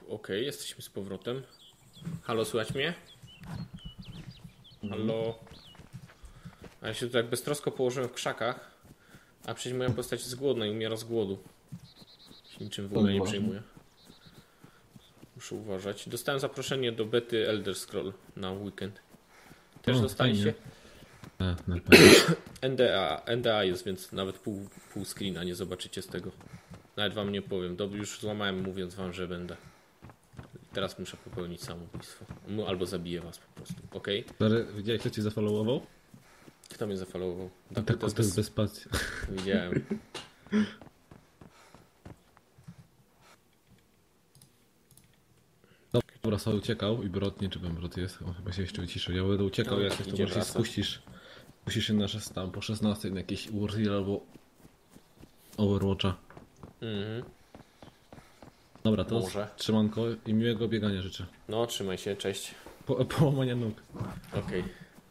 Okej, jesteśmy z powrotem. Halo, słychać mnie? Halo? A ja się tu tak beztrosko położyłem w krzakach, a przecież moja postać jest głodna i umiera z głodu. Się niczym w ogóle nie przejmuję. Muszę uważać. Dostałem zaproszenie do bety Elder Scroll na weekend. Też dostaliście? NDA jest, więc nawet pół screena nie zobaczycie z tego. Nawet wam nie powiem. Już złamałem, mówiąc wam, że będę. Teraz muszę popełnić samobójstwo. Albo zabiję was po prostu. Okej? Stary, widziałeś, kto cię zafollowował? Kto mnie zafollowował? Tak, to jest bez spacji. Widziałem. Dobra, sobie uciekał i Brot, nie czy Brot jest, on chyba się jeszcze wyciszył. Ja będę uciekał, jak coś to idzie właśnie rasa. spuścisz się tam po 16 na jakieś Warrior albo Overwatcha. Dobra, to Może. trzymanko i miłego biegania życzę. No, trzymaj się, cześć. Połamania nóg. Okej.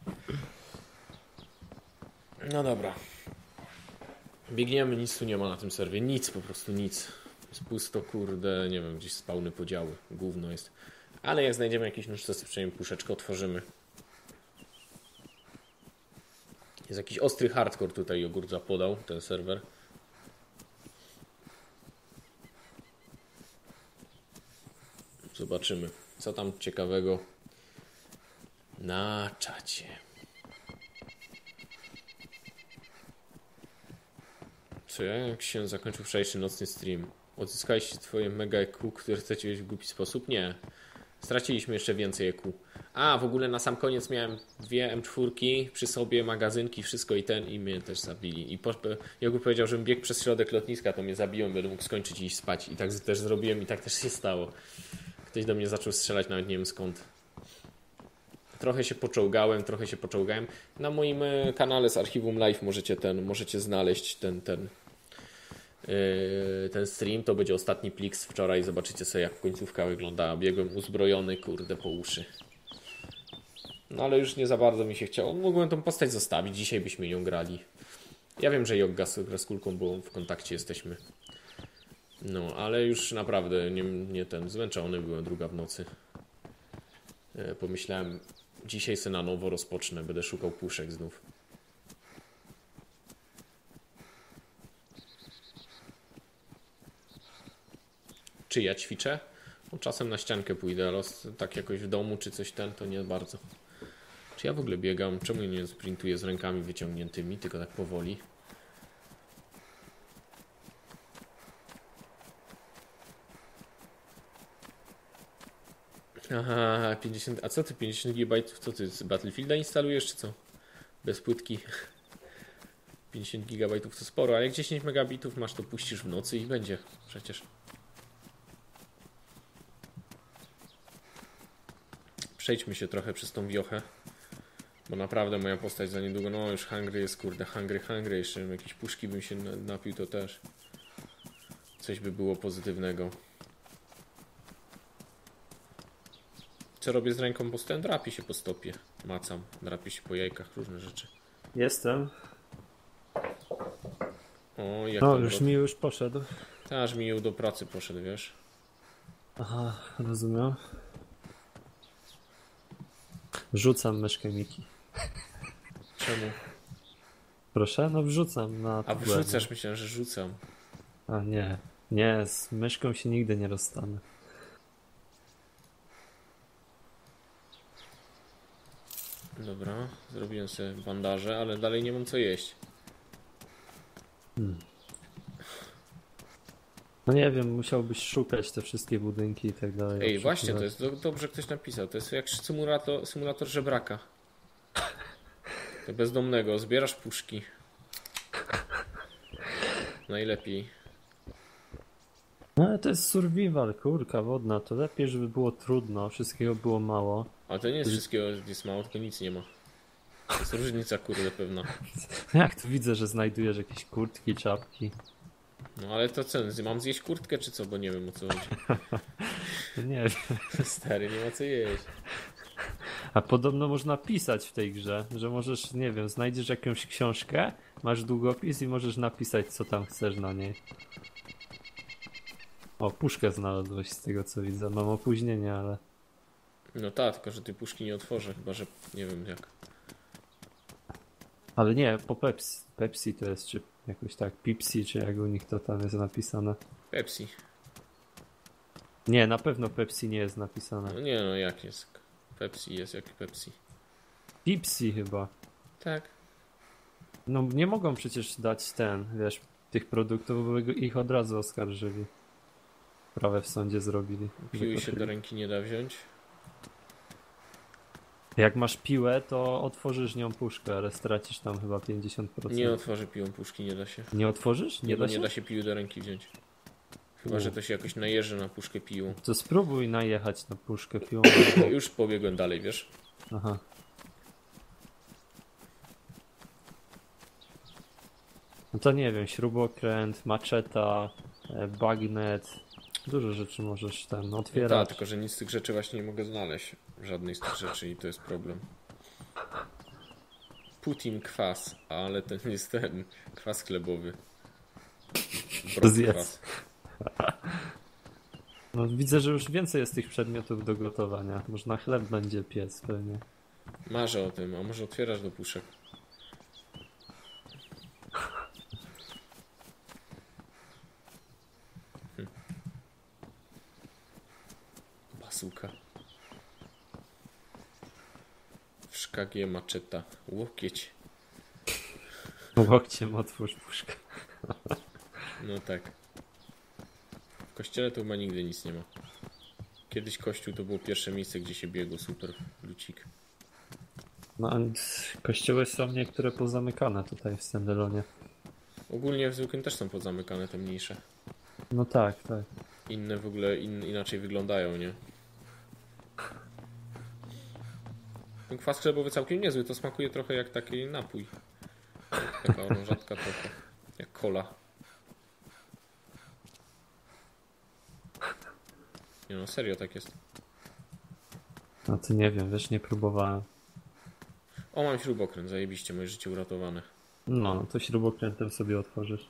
No dobra. Biegniemy, nic tu nie ma na tym serwie. Nic, po prostu nic. Jest pusto, kurde, nie wiem, gdzieś spawny podziały. Gówno jest. Ale jak znajdziemy jakiś nóż, to sobie przynajmniej puszeczkę otworzymy. Jest jakiś ostry hardcore tutaj jogurt zapodał, ten serwer. Zobaczymy, co tam ciekawego na czacie. Co ja? Jak się zakończył wczorajszy nocny stream? Odzyskaliście twoje mega EQ, które chcecie mieć w głupi sposób? Nie. Straciliśmy jeszcze więcej EQ. A, w ogóle na sam koniec miałem 2 M4 przy sobie, magazynki, wszystko i mnie też zabili. I jakby powiedział, żebym biegł przez środek lotniska, to mnie zabiją, będę mógł skończyć i iść spać. I tak też zrobiłem i tak też się stało. Ktoś do mnie zaczął strzelać, nawet nie wiem skąd. Trochę się poczołgałem. Na moim kanale z Archiwum Live możecie znaleźć ten stream. To będzie ostatni plik z wczoraj. Zobaczycie sobie, jak końcówka wyglądała. Biegłem uzbrojony, kurde, po uszy. No ale już nie za bardzo mi się chciało. Mogłem tą postać zostawić. Dzisiaj byśmy ją grali. Ja wiem, że Jogga z kulką, bo w kontakcie jesteśmy. No, ale już naprawdę zmęczony byłem, 2 w nocy. Pomyślałem, dzisiaj se na nowo rozpocznę. Będę szukał puszek znów. Czy ja ćwiczę? No, czasem na ściankę pójdę, ale tak jakoś w domu czy coś to nie bardzo. Czy ja w ogóle biegam? Czemu nie sprintuję z rękami wyciągniętymi, tylko tak powoli? Aha, 50. A co ty 50 GB? Co ty z Battlefielda instalujesz, czy co? Bez płytki. 50 GB to sporo, ale jak 10 megabitów masz, to puścisz w nocy i będzie przecież. Przejdźmy się trochę przez tą wiochę. Bo naprawdę moja postać za niedługo, no już hungry jest, kurde, hungry. Jeszcze jakieś puszki bym się napił, to też coś by było pozytywnego. Co robię z ręką? Bo stołem, drapi się po stopie. Macam, drapi się po jajkach, różne rzeczy. Jestem. O, jak no, już poszedł. Aż mi do pracy poszedł, wiesz. Aha, rozumiem. Rzucam myszkę Miki. Czemu? Proszę? No wrzucam na... A wrzucasz? Myślałem, że rzucam. A nie. Nie, z myszką się nigdy nie rozstanę. Dobra, zrobiłem sobie bandaże, ale dalej nie mam co jeść. No nie wiem, musiałbyś szukać te wszystkie budynki i tak dalej. Ej, właśnie, to jest dobrze ktoś napisał. To jest jak symulator żebraka. To bezdomnego, zbierasz puszki. Najlepiej. No ale to jest survival, kurka wodna. To lepiej, żeby było trudno, wszystkiego było mało. Ale to nie jest wszystkiego, jest mało, tylko nic nie ma. To jest różnica, kurde, pewna. Jak tu widzę, że znajdujesz jakieś kurtki, czapki. No ale to co, mam zjeść kurtkę czy co? Bo nie wiem, o co chodzi. Nie wiem. Stary, nie ma co jeść. A podobno można pisać w tej grze, że możesz, nie wiem, znajdziesz jakąś książkę, masz długopis i możesz napisać, co tam chcesz na niej. O, puszkę znalazłeś z tego co widzę. Mam opóźnienie, ale... No tak, tylko że tej puszki nie otworzę, chyba że nie wiem jak. Ale nie, po Pepsi. Pepsi to jest, czy jakoś tak, Pepsi, czy jak u nich to tam jest napisane. Pepsi. Nie, na pewno Pepsi nie jest napisane. No nie no, jak jest? Pepsi jest jak Pepsi. Pepsi chyba. Tak. No nie mogą przecież dać wiesz, tych produktów, bo ich od razu oskarżyli. Sprawę w sądzie zrobili. Piły się do ręki nie da wziąć. Jak masz piłę, to otworzysz nią puszkę, ale stracisz tam chyba 50%. Nie otworzy piłą puszki, nie da się. Nie otworzysz? Nie, bo nie da się piły do ręki wziąć. Chyba, U. że to się jakoś najeży na puszkę piłą. To spróbuj najechać na puszkę piłą. Już pobiegłem dalej, wiesz? Aha. No to nie wiem, śrubokręt, maczeta, bagnet. Dużo rzeczy możesz tam No otwierać. tak, tylko że nic z tych rzeczy właśnie nie mogę znaleźć. Żadnej z tych rzeczy i to jest problem. Putin kwas, ale to jest ten kwas chlebowy. Brok Zjedz. kwas. No, widzę, że już więcej jest tych przedmiotów do gotowania. Można chleb będzie piec pewnie. Marzę o tym, a może otwierasz do puszek? Basuka. W szkagie maczeta. Łokieć. Łokciem otwórz puszkę. No tak. W kościele to chyba nigdy nic nie ma. Kiedyś kościół to było pierwsze miejsce, gdzie się biegło. Super lucik. No, a kościoły są niektóre pozamykane tutaj w Sendelonie. Ogólnie w zwykłym też są podzamykane te mniejsze. No tak, tak. Inne w ogóle inaczej wyglądają, nie? Ten kwas chlebowy całkiem niezły. To smakuje trochę jak taki napój. Taka orężatka trochę. Jak cola. Nie no, serio tak jest. No to nie wiem, wiesz, nie próbowałem. O, mam śrubokręt, zajebiście, moje życie uratowane. No, to śrubokrętem sobie otworzysz.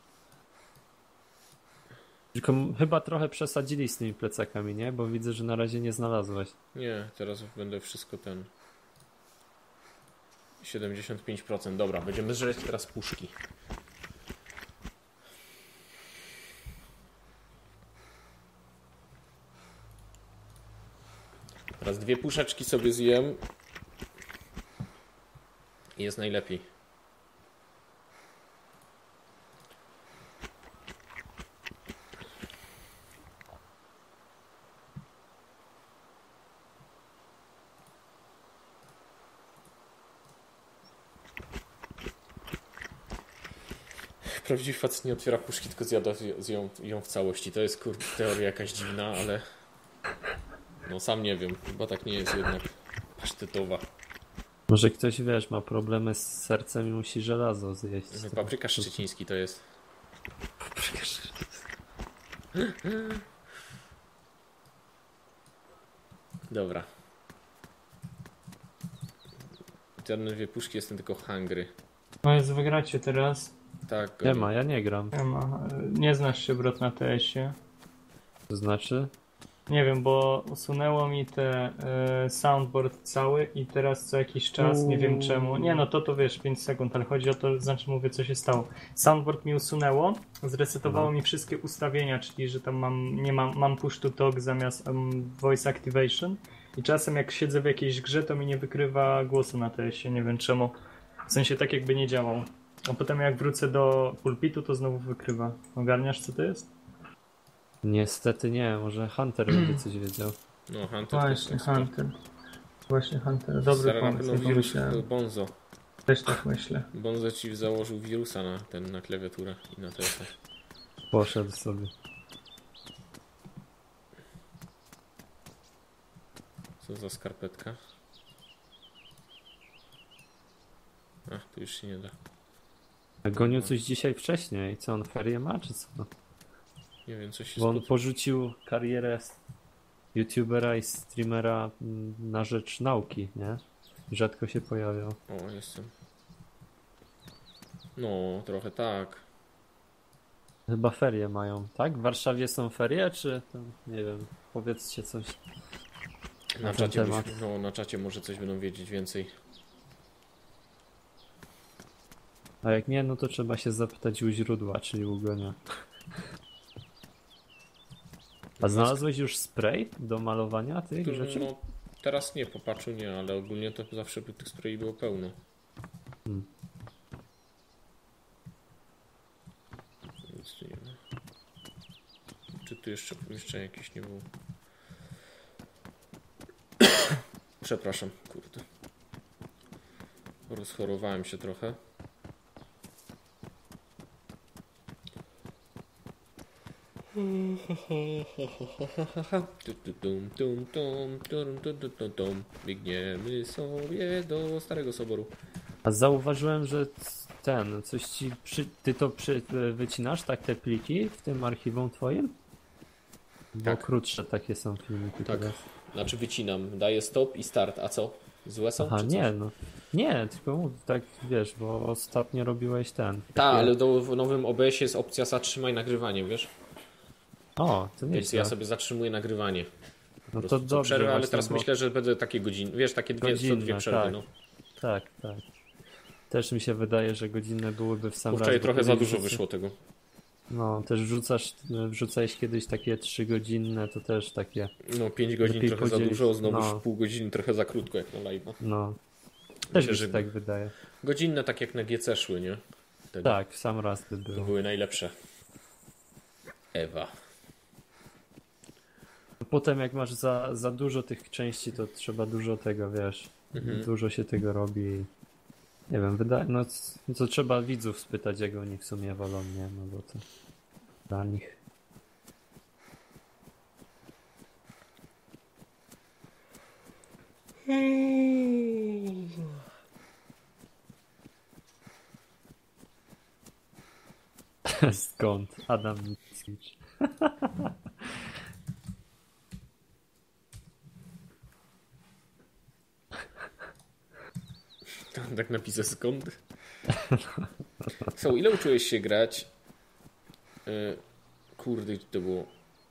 Tylko chyba trochę przesadzili z tymi plecakami, nie? Bo widzę, że na razie nie znalazłeś. Nie, teraz będę wszystko 75%. Dobra, będziemy żreć teraz puszki. Teraz 2 puszeczki sobie zjem. I jest najlepiej. Prawdziwy facet nie otwiera puszki, tylko zjada ją w całości. To jest kurde teoria jakaś dziwna, ale no sam nie wiem. Chyba tak nie jest jednak pasztetowa. Może ktoś, wiesz, ma problemy z sercem i musi żelazo zjeść. Paprykarz szczeciński to jest. Dobra. Czarne 2 puszki, jestem tylko hungry. No jest, wygracie teraz. Tak. Nie ma, ja nie gram. Nie znasz się, brat, na TS-ie. To znaczy? Nie wiem, bo usunęło mi te soundboard cały i teraz co jakiś czas, nie wiem czemu. Nie no, to wiesz, 5 sekund, ale chodzi o to, znaczy mówię, co się stało. Soundboard mi usunęło, zresetowało mi wszystkie ustawienia, czyli że tam mam push to talk zamiast voice activation i czasem jak siedzę w jakiejś grze, to mi nie wykrywa głosu na TS-ie, nie wiem czemu. W sensie tak jakby nie działał. A potem jak wrócę do pulpitu, to znowu wykrywa. Ogarniasz, co to jest? Niestety nie, może Hunter będzie coś wiedział. No, Hunter Właśnie, też tak. Hunter. Właśnie Hunter. Dobry Stara na pomysł, pewno nie wirus pomyślałem. Bonzo. Też tak myślę. Bonzo ci założył wirusa na klawiaturę i na telefon. Poszedł sobie. Co za skarpetka? Ach, tu już się nie da. A gonił coś dzisiaj wcześniej. Co, on ferie ma, czy co? Nie wiem, coś się Bo on porzucił karierę youtubera i streamera na rzecz nauki, nie? Rzadko się pojawiał. O, jestem. No, trochę tak. Chyba ferie mają, tak? W Warszawie są ferie, czy tam, nie wiem, powiedzcie coś na ten temat. No, na czacie może coś będą wiedzieć więcej. A jak nie, no to trzeba się zapytać u źródła, czyli u Gonia. A znalazłeś już spray do malowania tych rzeczy? No, teraz nie, popatrzu nie, ale ogólnie to zawsze tych sprayów było pełno. Nic tu nie ma. Czy tu jeszcze jakiś nie był? Przepraszam, kurde. Rozchorowałem się trochę. Biegniemy sobie do Starego Soboru. A zauważyłem, że coś ci ty to wycinasz, tak, te pliki w tym archiwum twoim? Bo Tak. krótsze takie są filmiki. Tak, teraz. znaczy wycinam, daję stop i start, a co? Złe są? Aha, czy coś? nie, no. Nie, tylko mów, tak wiesz, bo ostatnio robiłeś ten. Tak, takie- ale w nowym OBS jest opcja zatrzymaj nagrywanie, wiesz? O, to nie Więc jest ja sobie zatrzymuję nagrywanie. No Po to prostu co dobrze przerwę, ale właśnie, teraz bo- myślę, że będę takie godziny, wiesz, takie co dwie Godzinne, przerwy, tak. no. Tak, tak. Też mi się wydaje, że godzinne byłyby w sam raz. Wczoraj bo trochę za kiedyś dużo wyszło tego. No, też wrzucałeś kiedyś takie 3-godzinne, to też takie, No 5 godzin Lepiej trochę za podzielić, dużo, znowu no. pół godziny trochę za krótko jak na live'a. no. Też Myślę, mi że się tak wydaje. godzinne tak jak na GC szły, nie? Wtedy. Tak, w sam raz by To było. były najlepsze. Ewa. Potem jak masz za dużo tych części, to trzeba dużo tego, wiesz, dużo się tego robi. Nie wiem, no co trzeba widzów spytać, jak oni w sumie wolą, nie? No bo to dla nich. Skąd? Adam Mickiewicz. Tak napisę skąd? Ile uczyłeś się grać? Kurde, gdzie to było?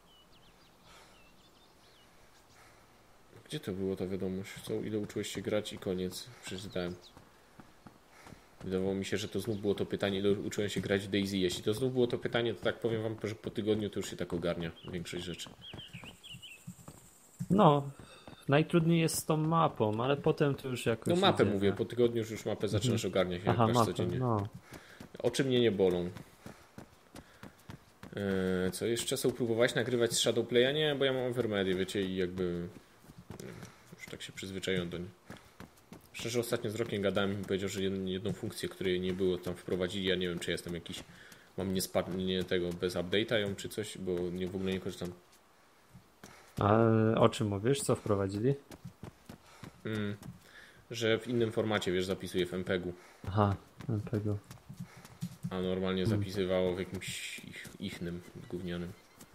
Gdzie to było ta wiadomość? Ile uczyłeś się grać i koniec. Przeczytałem. Wydawało mi się, że to znów było to pytanie, ile uczyłem się grać w DayZ. Jeśli to znów było to pytanie, to tak powiem wam, że po tygodniu to już się tak ogarnia większość rzeczy. No, najtrudniej jest z tą mapą, ale potem to już jakoś No mapę idzie, mówię, nie? po tygodniu już mapę zaczynasz ogarniać, jak Aha, grasz mapę, codziennie. no. Oczy mnie nie bolą. Co jeszcze? Próbowałeś nagrywać z Shadowplaya? Nie, bo ja mam Overmedia, wiecie, i jakby już tak się przyzwyczaiłem do niej. Szczerze, ostatnio z Rokiem gadałem i mi powiedział, że jedną funkcję, której nie było, tam wprowadzili. Ja nie wiem, czy jestem jakiś, mam nie tego bez update'a ją czy coś, bo w ogóle nie korzystam. A o czym mówisz? Co wprowadzili? Że w innym formacie, wiesz, zapisuje w MPEG-u, Aha, tego. a normalnie zapisywało w jakimś ichnym, gównianym.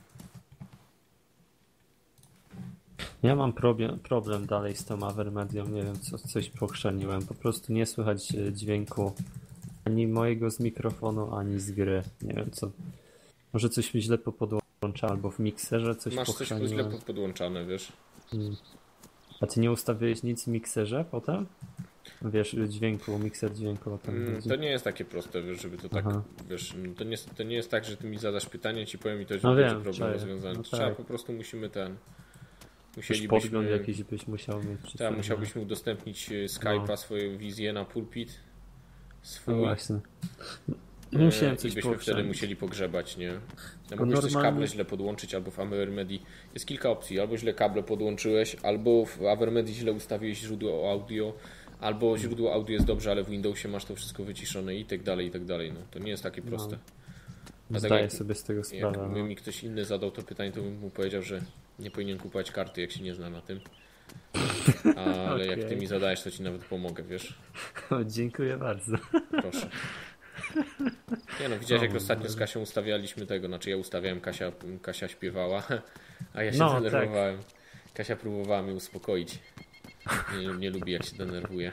Ja mam problem dalej z tą Avermedią, nie wiem, coś pochrzaniłem. Po prostu nie słychać dźwięku ani mojego z mikrofonu, ani z gry. Nie wiem co. Może coś mi źle podłącza, albo w mikserze coś Masz coś pochrzaniłem. źle podłączane, wiesz. A ty nie ustawiłeś nic w mikserze potem? Wiesz, mikser dźwięku o tym chodzi. To nie jest takie proste, wiesz, żeby to tak, Aha. wiesz, to nie jest tak, że ty mi zadasz pytanie, ci powiem i to No będzie wiem, problem czaję. rozwiązany. No Trzeba tak. po prostu Jakiś podgląd jakiś byś musiał mieć. przy tak, tym, musiałbyśmy udostępnić Skype'a, No. swoją wizję na pulpit, No swój, właśnie. Musiałem i coś byśmy wtedy pochrzanić. musieli pogrzebać, nie? No Bo możesz też normalnie- kable źle podłączyć, albo w Avermedii jest kilka opcji, albo źle kable podłączyłeś, albo w Avermedii źle ustawiłeś źródło audio, albo źródło audio jest dobrze, ale w Windowsie masz to wszystko wyciszone i tak dalej, i tak dalej. No, to nie jest takie proste. Dlatego Zdaję jak- sobie z tego Jakby sprawę. No. mi ktoś inny zadał to pytanie, to bym mu powiedział, że nie powinien kupować karty, jak się nie zna na tym. Ale jak ty Okej. mi zadajesz, to ci nawet pomogę, wiesz? O, dziękuję bardzo. Proszę. Nie no, widziałeś jak O, ostatnio z Kasią ustawialiśmy tego, znaczy ja ustawiałem, Kasia śpiewała, a ja się No, denerwowałem. Kasia próbowała mnie uspokoić. Nie lubi jak się denerwuje.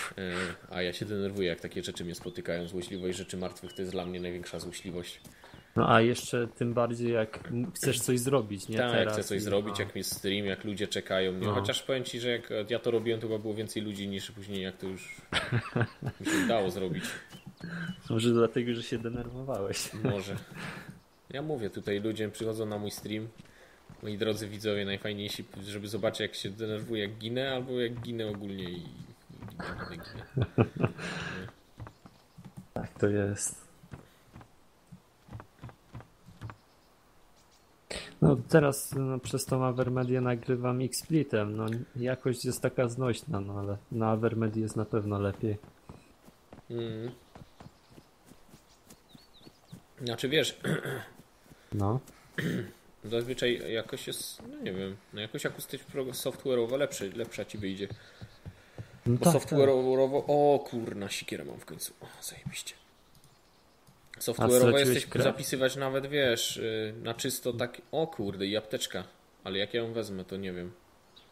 A ja się denerwuję, jak takie rzeczy mnie spotykają. Złośliwość rzeczy martwych to jest dla mnie największa złośliwość. No a jeszcze tym bardziej jak chcesz coś zrobić, nie? Tak, Teraz chcę coś i- zrobić, no. jak jest stream, jak ludzie czekają. Nie? No. Chociaż powiem ci, że jak ja to robiłem, to chyba było więcej ludzi niż później, jak to już mi się udało zrobić. Może dlatego, że się denerwowałeś. Może. Ja mówię, tutaj ludzie przychodzą na mój stream. Moi drodzy widzowie, najfajniejsi, żeby zobaczyć, jak się denerwuję, jak ginę, albo jak ginę ogólnie i ginę. Tak to jest. No teraz przez tą Avermedię nagrywam X-Splitem. No jakość jest taka znośna, no ale na Avermedii jest na pewno lepiej. Mm. Znaczy wiesz, No. zazwyczaj jakoś jest, no nie wiem, no jakoś jakość software'owa lepsza ci wyjdzie. No Bo tak, software'owo, o kurna, sikierę mam w końcu, o, zajebiście. A Software'owo straciłeś jesteś krew? zapisywać nawet, wiesz, na czysto tak, o kurde, i apteczka. Ale jak ja ją wezmę, to nie wiem.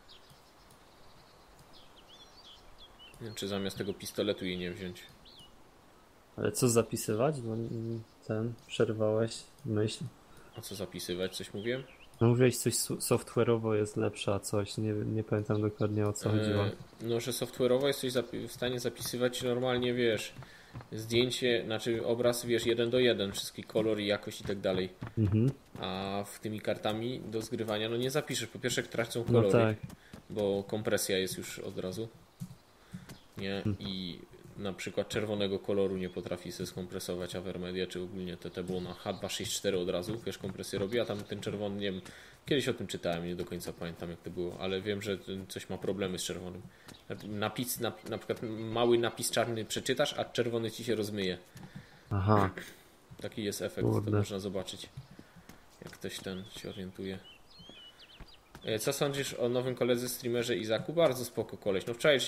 Nie wiem, czy zamiast tego pistoletu jej nie wziąć. Ale co zapisywać? Bo przerwałeś myśl. A co zapisywać? Coś mówiłem? No mówiłeś coś software'owo jest lepsze, a coś. Nie pamiętam dokładnie o co chodziło. No, że software'owo jesteś w stanie zapisywać normalnie, wiesz, zdjęcie, znaczy obraz, wiesz, 1:1, wszystkie kolor i jakość i tak dalej. Mhm. A w tymi kartami do zgrywania, no nie zapiszesz. Po pierwsze tracą No kolory, tak. bo kompresja jest już od razu. Nie? I na przykład czerwonego koloru nie potrafi się skompresować Avermedia, czy ogólnie te było na H264 od razu, wiesz, kompresję robi, a tam ten czerwony, nie wiem, kiedyś o tym czytałem, nie do końca pamiętam jak to było, ale wiem, że coś ma problemy z czerwonym. Napis, na przykład mały napis czarny przeczytasz, a czerwony ci się rozmyje. Aha. Taki jest efekt, Kurde. to można zobaczyć, jak ktoś ten się orientuje. Co sądzisz o nowym koledze streamerze Izaku? Bardzo spoko koleś. No wczoraj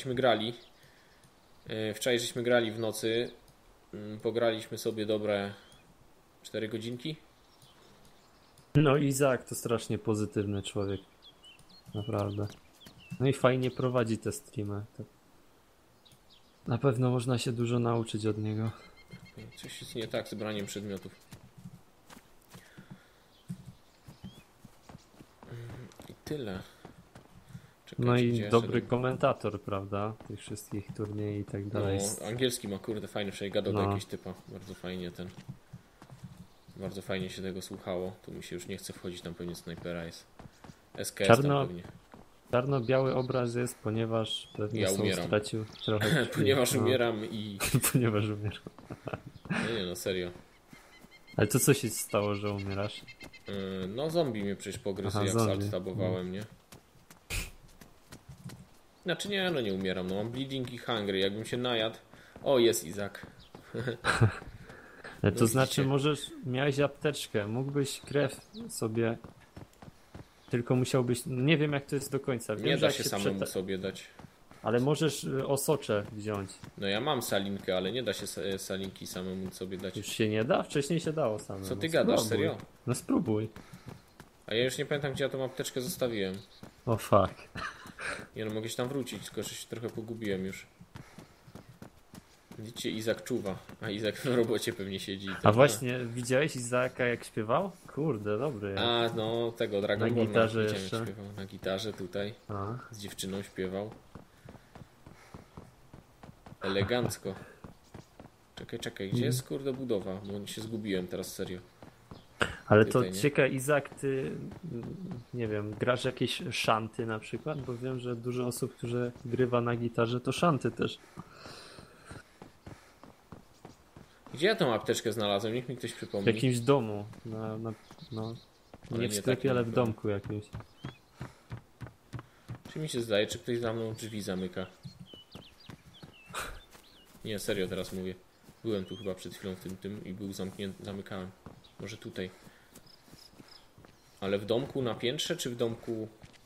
żeśmy grali w nocy. Pograliśmy sobie dobre 4 godzinki. No Izak to strasznie pozytywny człowiek. Naprawdę. No i fajnie prowadzi te streamy. To... Na pewno można się dużo nauczyć od niego. Coś jest nie tak z braniem przedmiotów. I tyle. Czekajcie, No gdzie i ja dobry szedłem? komentator, prawda? Tych wszystkich turniej i tak dalej. No, angielski ma kurde fajny, przecież gadał do No. jakiegoś typa. Bardzo fajnie ten. Bardzo fajnie się tego słuchało. Tu mi się już nie chce wchodzić, tam pewnie snajpera jest. SKS Czarno- tam pewnie. Czarno-biały obraz jest, ponieważ pewnie Ja są umieram. stracił trochę krwi. Ponieważ No, umieram i... Ponieważ umieram. Nie no, serio. Ale to co się stało, że umierasz? No zombie mnie przecież pogryzł, Aha, jak zombie. saltabowałem, nie? Znaczy nie, no nie umieram, no mam bleeding i hungry, jakbym się najadł. O, jest Izak. To znaczy widzicie. miałeś apteczkę, mógłbyś krew sobie, tylko musiałbyś, nie wiem jak to jest do końca. Wiem, Nie że da jak się się samemu sobie dać. Ale możesz osocze wziąć. No ja mam salinkę, ale nie da się salinki samemu sobie dać. Już się nie da? Wcześniej się dało samemu. Co ty gadasz, Spróbuj. serio? No spróbuj. A ja już nie pamiętam, gdzie ja tą apteczkę zostawiłem. O fuck. Nie no, mogę się tam wrócić, tylko że się trochę pogubiłem już. Widzicie, Izak czuwa, a Izak w robocie pewnie siedzi. A właśnie, widziałeś Izaaka jak śpiewał? Kurde, dobry. A, no tego Dragon Na Ball gitarze widziałem, jak jeszcze. śpiewał. Na gitarze tutaj, A. z dziewczyną śpiewał. Elegancko. Czekaj, gdzie jest kurde budowa? Bo się zgubiłem teraz serio. Ale Tutaj, to nie? ciekawe, Izak, ty, nie wiem, grasz jakieś szanty na przykład? Bo wiem, że dużo osób, które grywa na gitarze, to szanty też. Gdzie ja tą apteczkę znalazłem? Niech mi ktoś W przypomni. jakimś domu. No, Ale nie w nie sklepie, takim ale w chyba. domku jakimś. Czy mi się zdaje, czy ktoś za mną drzwi zamyka? Nie, serio teraz mówię. Byłem tu chyba przed chwilą w tym i był zamknięty, zamykałem. Może tutaj. Ale w domku na piętrze, czy w domku...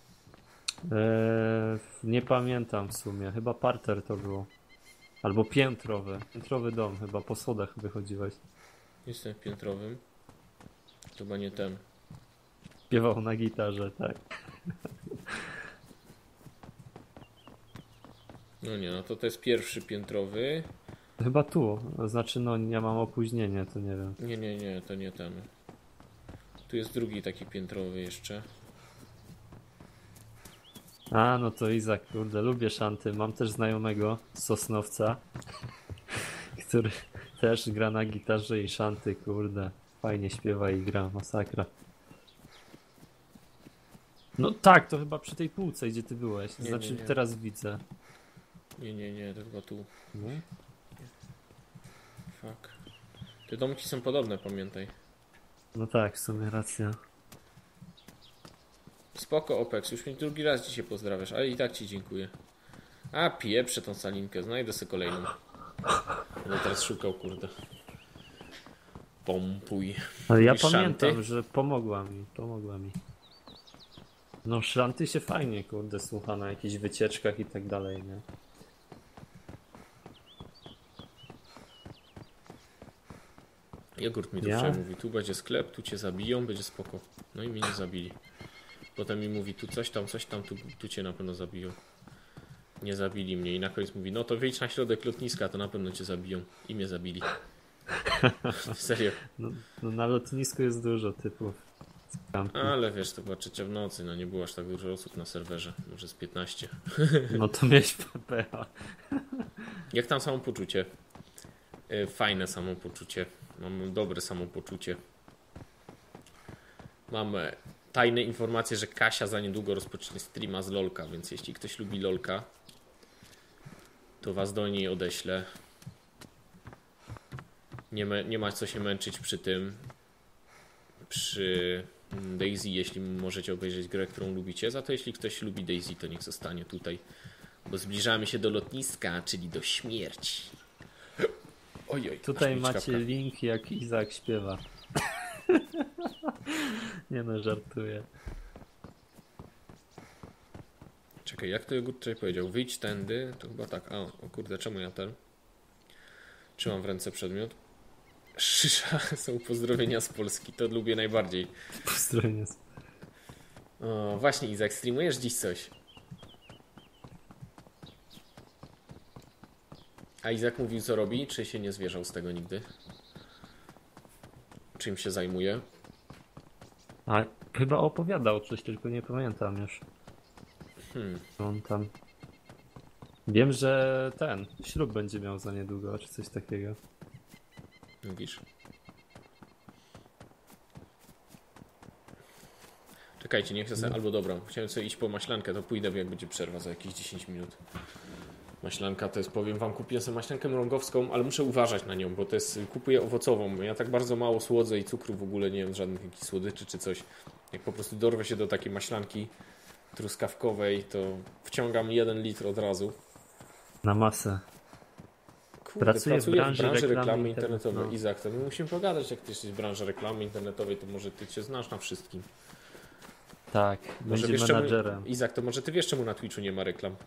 Nie pamiętam w sumie. Chyba parter to było. Albo piętrowy. Piętrowy dom, chyba po schodach wychodziłeś. Jestem w piętrowym. Chyba nie ten. Śpiewał na gitarze, tak. No nie, no to jest pierwszy piętrowy. Chyba tu. Znaczy, no ja mam opóźnienie, to nie wiem. Nie, to nie ten. Tu jest drugi taki piętrowy jeszcze. A, no to Izak, kurde, lubię szanty. Mam też znajomego z Sosnowca, który też gra na gitarze i szanty, kurde. Fajnie śpiewa i gra, masakra. No tak, to chyba przy tej półce, gdzie ty byłeś. Nie, Znaczy, nie, nie. teraz widzę. Nie, to chyba tu. No. Fuck. Te domki są podobne, pamiętaj. No tak, w sumie racja. Spoko, Opex, już mnie drugi raz dzisiaj pozdrawiasz, ale i tak ci dziękuję. A, pieprzę tą salinkę, znajdę sobie kolejną. Będę teraz szukał, kurde. Pompuj. Ale ja I szanty? pamiętam, że pomogła mi. No szanty się fajnie, kurde, słucha na jakichś wycieczkach i tak dalej, nie? Jogurt mi tu wczoraj mówi, tu będzie sklep, tu cię zabiją, będzie spoko. No i mnie nie zabili. Potem mi mówi, tu coś tam, tu cię na pewno zabiją. Nie zabili mnie i na koniec mówi, no to wyjdź na środek lotniska, to na pewno cię zabiją. I mnie zabili. Serio. No na lotnisku jest dużo typów. Ale wiesz, to była 3 w nocy, no nie było aż tak dużo osób na serwerze. Może z 15. No to miałeś PPA. Jak tam samopoczucie? Fajne samopoczucie. Mam dobre samopoczucie. Mam tajne informacje, że Kasia za niedługo rozpocznie streama z LOLka, więc jeśli ktoś lubi LOLka, to was do niej odeślę. Nie ma co się męczyć przy tym. Przy Daisy, jeśli możecie obejrzeć grę, którą lubicie. Za to jeśli ktoś lubi Daisy, to niech zostanie tutaj. Bo zbliżamy się do lotniska, czyli do śmierci. Ojoj, Tutaj macie link, jak Izak śpiewa. Nie no, żartuję. Czekaj, jak to Jogurt tutaj powiedział? Wyjdź tędy, to chyba tak. O kurde, czemu ja ten? Trzymam w ręce przedmiot. Szysza, są pozdrowienia z Polski, to lubię najbardziej. Pozdrowienia. O, właśnie Izak, streamujesz dziś coś? A Izak mówił, co robi, czy się nie zwierzał z tego nigdy? Czym się zajmuje? A chyba opowiadał coś, tylko nie pamiętam już. On tam... Wiem, że ślub będzie miał za niedługo, czy coś takiego. Mówisz. Czekajcie, nie chcę sobie... Albo dobra, chciałem sobie iść po maślankę, to pójdę, jak będzie przerwa za jakieś 10 minut. Maślanka to jest, powiem wam, kupiłem sobie maślankę mrągowską, ale muszę uważać na nią, bo to jest, kupuję owocową. Ja tak bardzo mało słodzę i cukru w ogóle nie wiem, żadnych jakichś słodyczy czy coś. Jak po prostu dorwę się do takiej maślanki truskawkowej, to wciągam 1 litr od razu. Na masę. Kurde, Pracuję w branży reklamy internetowej. No. Izak, to my musimy pogadać, jak ty jesteś w branży reklamy internetowej, to może ty się znasz na wszystkim. Tak, Może będzie wiesz, menadżerem. czemu, Izak, to może ty wiesz, czemu na Twitchu nie ma reklam?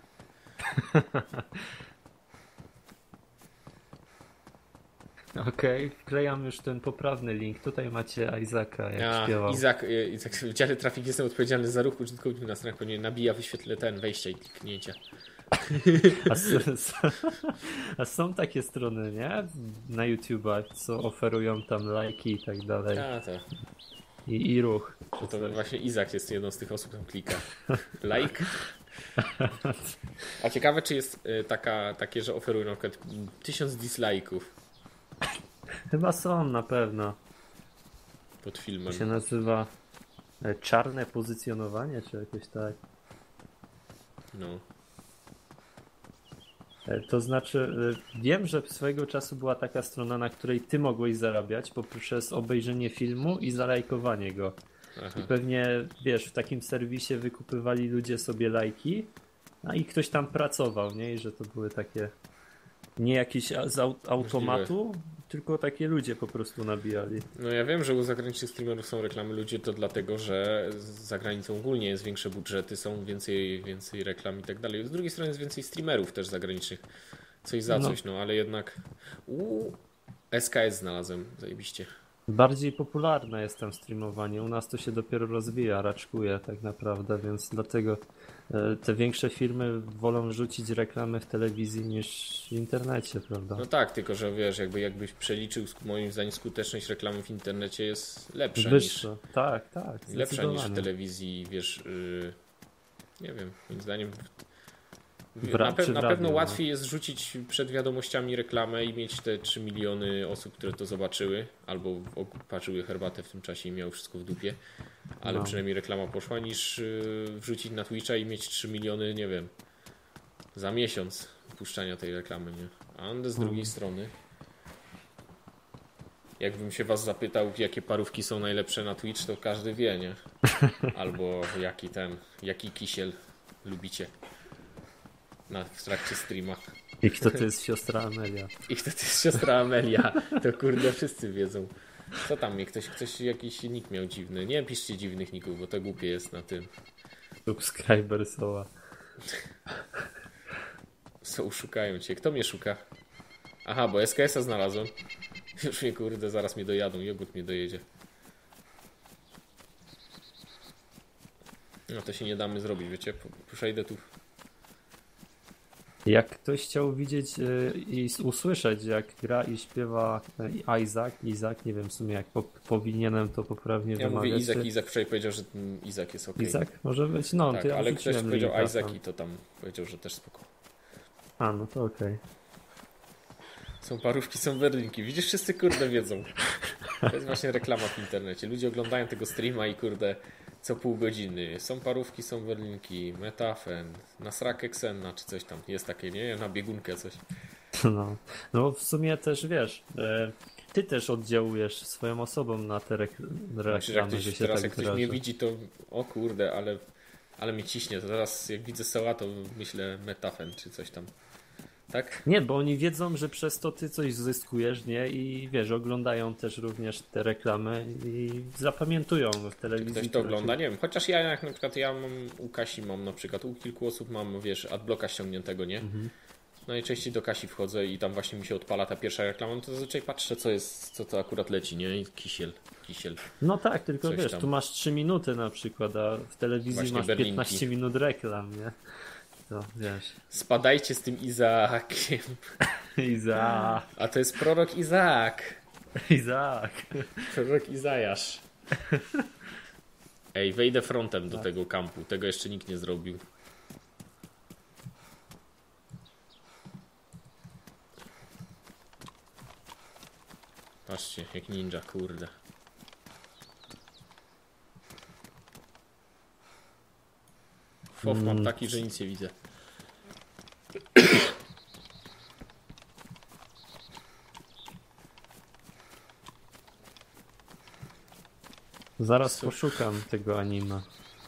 Okej, wklejam już ten poprawny link. Tutaj macie Izaka, jak śpiewał. Izak, w dziale trafik jestem odpowiedzialny za ruch użytkowników na stronach, pewnie nabija, wyświetlę wejścia i kliknięcia. A są takie strony, nie? Na YouTube'a, co oferują tam lajki i tak dalej. I ruch. To właśnie Izak jest jedną z tych osób, tam klika. Like. A ciekawe, czy jest takie, że oferują na przykład 1000 dislike'ów Chyba są, na pewno. pod filmem. To się nazywa czarne pozycjonowanie, czy jakoś tak. No. To znaczy, wiem, że swojego czasu była taka strona, na której ty mogłeś zarabiać poprzez obejrzenie filmu i zalajkowanie go. Aha. I pewnie, wiesz, w takim serwisie wykupywali ludzie sobie lajki, a i ktoś tam pracował, nie? I że to były takie nie jakieś z automatu, tylko takie ludzie po prostu nabijali. No ja wiem, że u zagranicznych streamerów są reklamy ludzi, to dlatego, że za granicą ogólnie jest większe budżety, są więcej reklam i tak dalej. Z drugiej strony jest więcej streamerów też zagranicznych. Coś za coś, no ale jednak SKS znalazłem, zajebiście. Bardziej popularne jest tam streamowanie. U nas to się dopiero rozwija, raczkuje tak naprawdę, więc dlatego te większe firmy wolą rzucić reklamy w telewizji niż w internecie, prawda? No tak, tylko że wiesz, jakbyś przeliczył, moim zdaniem skuteczność reklamy w internecie jest lepsza Wyższe. Tak, tak. lepsza niż w zdecydowanie. telewizji, wiesz, nie wiem, moim zdaniem Czy w na radiu, pewno no. łatwiej jest rzucić przed wiadomościami reklamę i mieć te 3 miliony osób, które to zobaczyły, albo patrzyły herbatę w tym czasie i miały wszystko w dupie, ale No. przynajmniej reklama poszła, niż wrzucić na Twitcha i mieć 3 miliony, nie wiem, za miesiąc puszczania tej reklamy, nie? A z drugiej strony, jakbym się was zapytał, jakie parówki są najlepsze na Twitch, to każdy wie, nie? Albo jaki kisiel lubicie w trakcie streama. I kto to jest siostra Amelia? I kto to jest siostra Amelia? To kurde wszyscy wiedzą. Co tam mnie? Ktoś jakiś nick miał dziwny. Nie piszcie dziwnych nicków, bo to głupie jest na tym. Subskryber Soła. Szukają cię. Kto mnie szuka? Aha, bo SKS-a znalazłem. Już mnie kurde, zaraz mnie dojadą. Jogurt mnie dojedzie. No to się nie damy zrobić, wiecie? Przejdę tu. Jak ktoś chciał widzieć i usłyszeć, jak gra i śpiewa Izak, nie wiem w sumie jak powinienem to poprawnie Ja mówię wymawiać. Izak wczoraj powiedział, że ten Izak jest ok. Izak może być? No, Tak, to ja ale ktoś wrzuciłem powiedział linka Isaac tam. i to tam powiedział, że też spoko. A, no to okej. Są parówki, są berlinki. Widzisz, wszyscy kurde wiedzą. To jest właśnie reklama w internecie. Ludzie oglądają tego streama i kurde co pół godziny. Są parówki, są berlinki, metafen, nasrak Xenna czy coś tam. Jest takie, nie? Na biegunkę coś. No. No w sumie też wiesz, ty też oddziałujesz swoją osobą na te Znaczy, że jak reklamy, ktoś, że się teraz tak jak ktoś wyrażę. mnie widzi, to o kurde, ale mnie ciśnie. To teraz jak widzę Soła, to myślę metafen czy coś tam. Tak? Nie, bo oni wiedzą, że przez to ty coś zyskujesz, nie? I wiesz, oglądają też również te reklamy i zapamiętują w telewizji. Ktoś to ogląda, nie wiem. Chociaż ja jak na przykład u Kasi mam na przykład, u kilku osób mam, wiesz, adblocka ściągniętego, nie? Najczęściej do Kasi wchodzę i tam właśnie mi się odpala ta pierwsza reklama, no to zazwyczaj patrzę co to akurat leci, nie? I kisiel. No tak, tylko Coś wiesz, tam. tu masz 3 minuty na przykład, a w telewizji Właśnie masz berlinki. 15 minut reklam, nie? To wiesz. Spadajcie z tym Izaakiem. A to jest prorok Izaak. Izaak. Prorok Izajasz. Ej, wejdę frontem do tego kampu. Tego jeszcze nikt nie zrobił. Patrzcie, jak ninja, kurde. Fof mam taki, że nic nie widzę. Zaraz poszukam tego anima.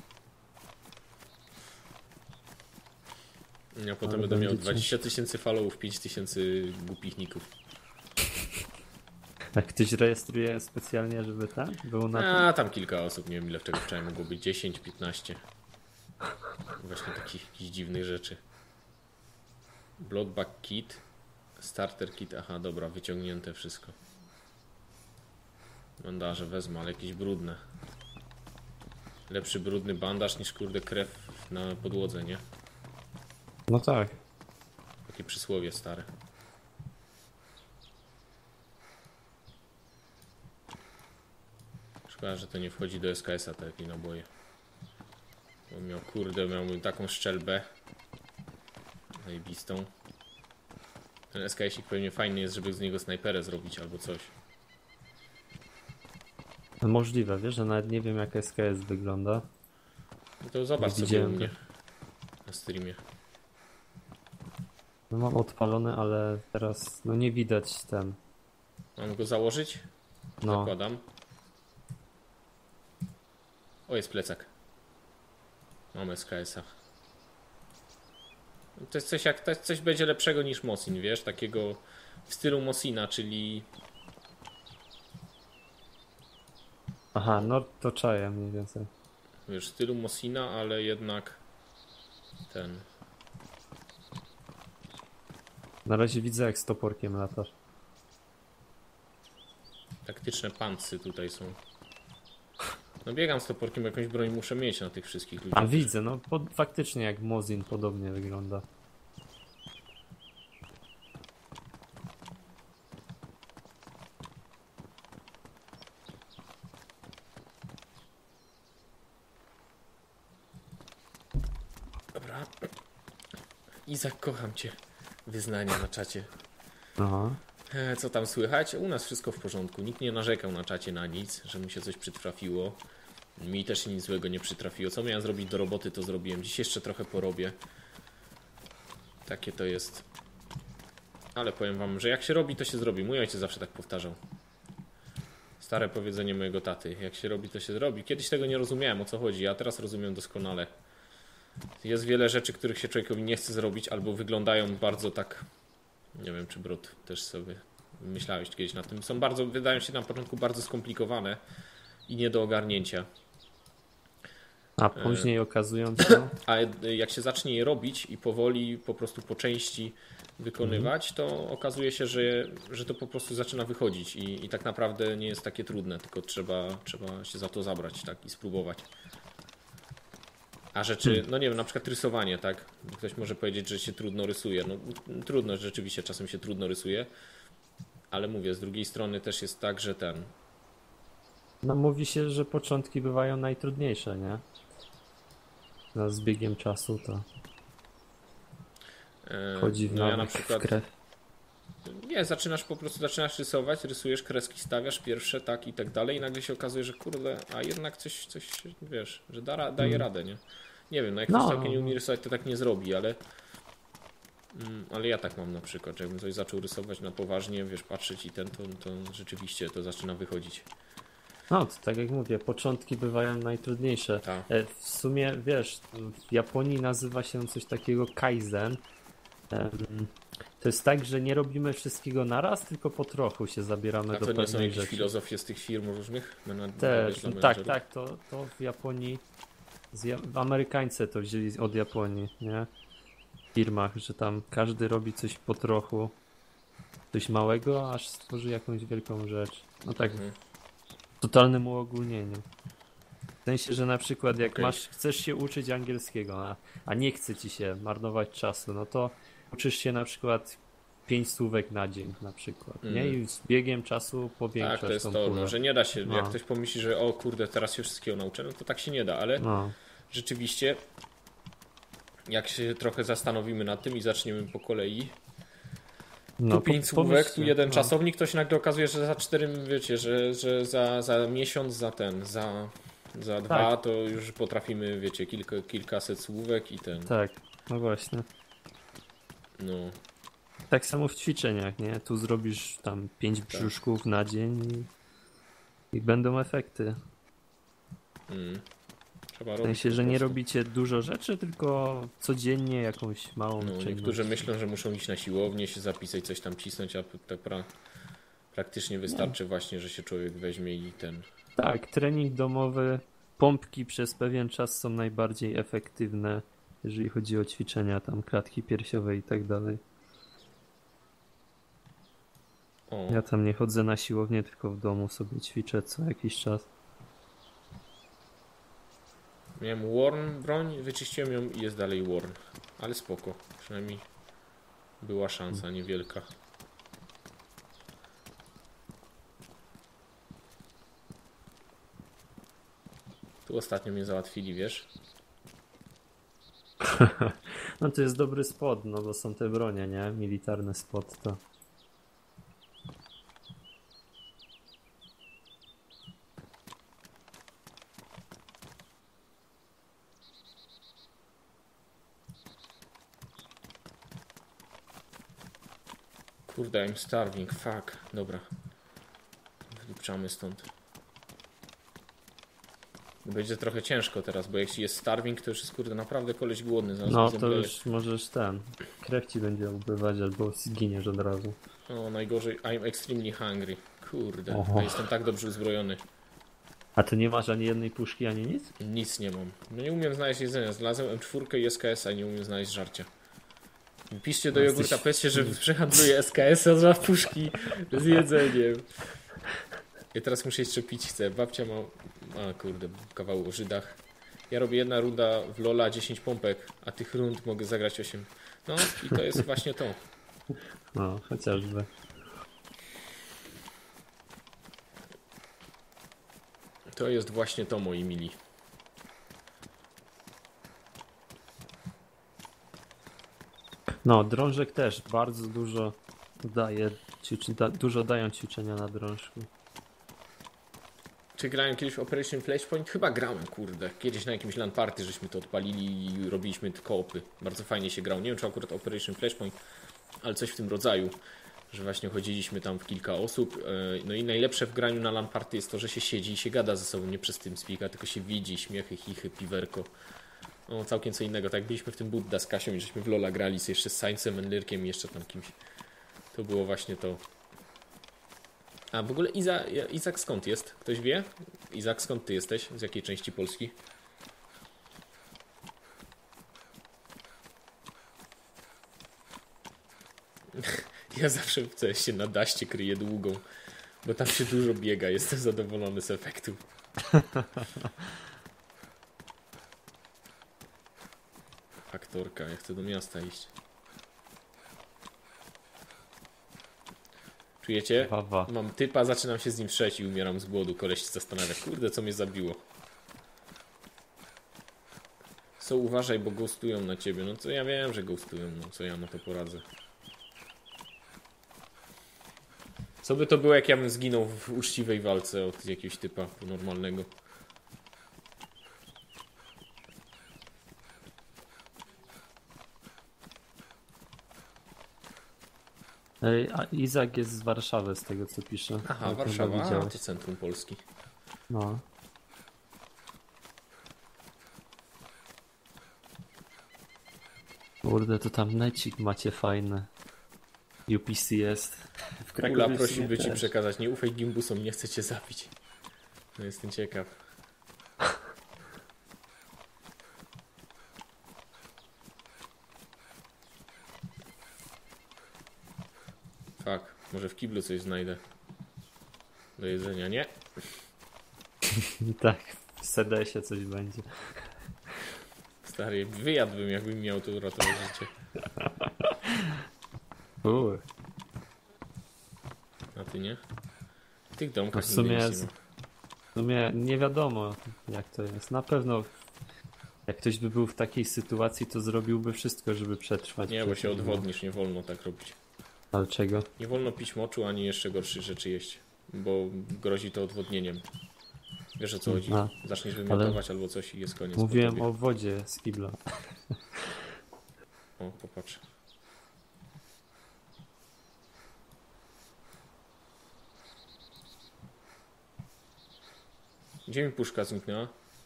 Ja potem Ale będę miał będziecie- 20 000 followów, 5 000 głupich ników. A ktoś rejestruje specjalnie, żeby tam był na tym? A tam kilka osób, nie wiem ile tego wczoraj mogło być, 10, 15. Właśnie takich jakichś dziwnych rzeczy. Bloodback kit, starter kit, aha dobra, wyciągnięte wszystko. Bandaże wezmę, ale jakieś brudne. Lepszy brudny bandaż niż kurde krew na podłodze, nie? No tak. Takie przysłowie stare. Szkoda, że to nie wchodzi do SKS-a takie naboje. Bo miałbym taką szczelbę zajebistą. Ten SKS-ik pewnie fajny jest, żeby z niego snajperę zrobić albo coś. Możliwe, wiesz, że nawet nie wiem jak SKS wygląda. No to zobacz Nie sobie u widziałem mnie na streamie. No mam odpalony, ale teraz no nie widać ten. Mam go założyć? No, Zakładam. O, jest plecak. Mam SKS-a. To jest coś będzie lepszego niż Mosin, wiesz? Takiego w stylu Mosina, czyli aha, no to czaję mniej więcej. wiesz, w stylu Mosina, ale jednak ten. Na razie widzę jak z toporkiem latasz. Taktyczne pancy tutaj są. No biegam z toporkiem, jakąś broń muszę mieć na tych wszystkich A ludziach. widzę, no faktycznie jak Mozin podobnie wygląda. Dobra. Izak, kocham cię. Wyznania na czacie. Aha. Co tam słychać? U nas wszystko w porządku. Nikt nie narzekał na czacie na nic, że mu się coś przytrafiło. Mi też się nic złego nie przytrafiło. Co miałem zrobić do roboty, to zrobiłem. Dziś jeszcze trochę porobię. Takie to jest. Ale powiem wam, że jak się robi, to się zrobi. Mój ojciec zawsze tak powtarzał. Stare powiedzenie mojego taty. Jak się robi, to się zrobi. Kiedyś tego nie rozumiałem, o co chodzi, a teraz rozumiem doskonale. Jest wiele rzeczy, których się człowiekowi nie chce zrobić, albo wyglądają bardzo tak... Nie wiem, czy Brod też sobie myślałeś kiedyś nad tym. Są bardzo, wydają się na początku bardzo skomplikowane i nie do ogarnięcia. A później okazują się... A jak się zacznie je robić i powoli, po prostu po części wykonywać, to okazuje się, że to po prostu zaczyna wychodzić i tak naprawdę nie jest takie trudne, tylko trzeba się za to zabrać, tak, i spróbować. A rzeczy, no nie wiem, na przykład rysowanie, tak? Ktoś może powiedzieć, że się trudno rysuje. No trudno, rzeczywiście czasem się trudno rysuje, ale mówię, z drugiej strony też jest tak, że No mówi się, że początki bywają najtrudniejsze, nie? No, z biegiem czasu to chodzi w no ja na nawyk, przykład w krew. nie, zaczynasz rysować, rysujesz kreski, stawiasz pierwsze, tak i tak dalej i nagle się okazuje, że kurde, a jednak coś wiesz, że daje radę, nie? Nie wiem, no jak ktoś całkiem nie umie rysować, to tak nie zrobi, ale ja tak mam na przykład, że jakbym coś zaczął rysować na poważnie, wiesz, patrzeć i to rzeczywiście to zaczyna wychodzić. No, to tak jak mówię, początki bywają najtrudniejsze. Tak. W sumie, wiesz, w Japonii nazywa się coś takiego kaizen. To jest tak, że nie robimy wszystkiego naraz, tylko po trochu się zabieramy A do to nie są pewnej jakieś rzeczy. filozofie z tych firm różnych? Też, Dla tak, menadżerów? tak, to w Japonii, Amerykańcy to wzięli od Japonii, nie? W firmach, że tam każdy robi coś po trochu, coś małego, aż stworzy jakąś wielką rzecz. No tak, w totalnym uogólnieniu. W sensie, że na przykład jak Okej. chcesz się uczyć angielskiego, a nie chce ci się marnować czasu, no to uczysz się na przykład 5 słówek na dzień na przykład, nie? I z biegiem czasu powiększasz Tak, to jest tą to, pulę. no, że nie da się, No. jak ktoś pomyśli, że o kurde, teraz się wszystkiego nauczę, no to tak się nie da, ale No, rzeczywiście jak się trochę zastanowimy nad tym i zaczniemy po kolei, no tu 5 słówek, tu pomyślcie, jeden no. czasownik, to się nagle okazuje, że za 4, wiecie, że za miesiąc, za 2 to już potrafimy, wiecie, kilkaset słówek i Tak, no właśnie. no, Tak samo w ćwiczeniach, nie? Tu zrobisz tam 5 brzuszków na dzień i będą efekty. trzeba W robić sensie, po że nie prostu. robicie dużo rzeczy, tylko codziennie jakąś małą No, czynność. niektórzy myślą, że muszą iść na siłownię, się zapisać, coś tam cisnąć, a tak praktycznie wystarczy właśnie, że się człowiek weźmie i Tak, trening domowy, pompki przez pewien czas są najbardziej efektywne, jeżeli chodzi o ćwiczenia, tam klatki piersiowe i tak dalej. O, Ja tam nie chodzę na siłownię, tylko w domu sobie ćwiczę co jakiś czas. miałem Worn broń, wyczyściłem ją i jest dalej Worn, ale spoko, przynajmniej była szansa niewielka. Tu ostatnio mnie załatwili, wiesz? No to jest dobry spot, no bo są te bronie, nie? Militarny spot to. Kurde, I'm starving, fuck. Dobra. Wyprzamy stąd. Będzie trochę ciężko teraz, bo jeśli jest starving, to już jest kurde naprawdę koleś głodny. Zaraz No go to zemdleję. już możesz krew ci będzie ubywać albo zginiesz od razu. O, najgorzej, I'm extremely hungry. Kurde, Oho. a jestem tak dobrze uzbrojony. A ty nie masz ani jednej puszki, ani nic? Nic nie mam. No nie umiem znaleźć jedzenia. Znalazłem M4 i SKS-a i nie umiem znaleźć żarcia. Piszcie do Jogurta, powiedzcie, że przehandluję SKS-a za puszki z jedzeniem. Ja teraz muszę jeszcze pić chcę. Babcia ma... A kurde, kawał o Żydach. Ja robię jedna runda w Lola 10 pompek, a tych rund mogę zagrać 8. No i to jest właśnie to. No, chociażby. To jest właśnie to, moi mili. No, drążek też bardzo dużo daje, dużo dają ćwiczenia na drążku. Czy grałem kiedyś w Operation Flashpoint? Chyba grałem, kurde. Kiedyś na jakimś LAN party żeśmy to odpalili i robiliśmy koopy. Bardzo fajnie się grał. Nie wiem, czy akurat Operation Flashpoint, ale coś w tym rodzaju, że właśnie chodziliśmy tam w kilka osób. No i najlepsze w graniu na LAN party jest to, że się siedzi i się gada ze sobą, nie przez TeamSpeaka, tylko się widzi, śmiechy, chichy, piwerko. No, całkiem co innego. Tak byliśmy w tym Budda z Kasią i żeśmy w Lola grali jeszcze z Sańcem, Enlyrkiem i jeszcze tam kimś. To było właśnie to. A w ogóle Izak skąd jest? Ktoś wie? Izak, skąd ty jesteś? Z jakiej części Polski? Ja zawsze w CS na daście kryję długą, bo tam się dużo biega, jestem zadowolony z efektu. Aktorka, ja chcę do miasta iść. Czujecie? Wawa. Mam typa, zaczynam się z nim trzeć i umieram z głodu. Koleś się zastanawia, kurde, co mnie zabiło. Co, uważaj, bo ghostują na ciebie. No co ja wiem, że ghostują, no co ja na to poradzę. Co by to było, jak ja bym zginął w uczciwej walce od jakiegoś typa normalnego? Ej, a Izak jest z Warszawy, z tego co pisze. Aha, Jak Warszawa, chyba a, widziałeś. to centrum Polski. No. Kurde, to tam necik macie fajny. UPC jest. W Krakowie Ula w prosi, sumie by ci też. przekazać, nie ufaj gimbusom, nie chcę cię zabić. No jestem ciekaw. Fuck, może w kiblu coś znajdę. Do jedzenia, nie? Tak, w sedesie coś będzie. Stary, wyjadłbym, jakbym miał to uratować życie. A ty nie? W tych domkach W sumie nigdy nic jest- nie ma. W sumie nie wiadomo jak to jest. Na pewno jak ktoś by był w takiej sytuacji, to zrobiłby wszystko, żeby przetrwać. Nie, bo się przecież, no. odwodnisz, nie wolno tak robić. Ale czego? Nie wolno pić moczu, ani jeszcze gorszych rzeczy jeść, bo grozi to odwodnieniem. Wiesz o co chodzi? A, Zaczniesz wymiotować albo coś i jest koniec. po mówiłem tobie. o wodzie z kibla. O, popatrz. Gdzie mi puszka zniknęła?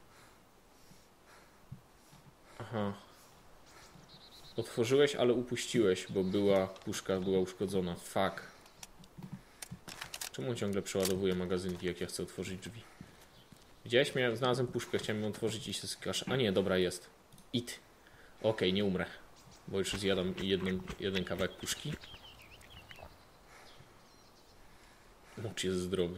Aha. Otworzyłeś, ale upuściłeś, bo puszka była uszkodzona. Fuck. Czemu on ciągle przeładowuje magazynki, jak ja chcę otworzyć drzwi? Widziałeś? Znalazłem puszkę, chciałem ją otworzyć i się skasz. A nie, dobra, jest. Okej, nie umrę. Bo już zjadam jeden kawałek puszki. Mocz jest zdrowy.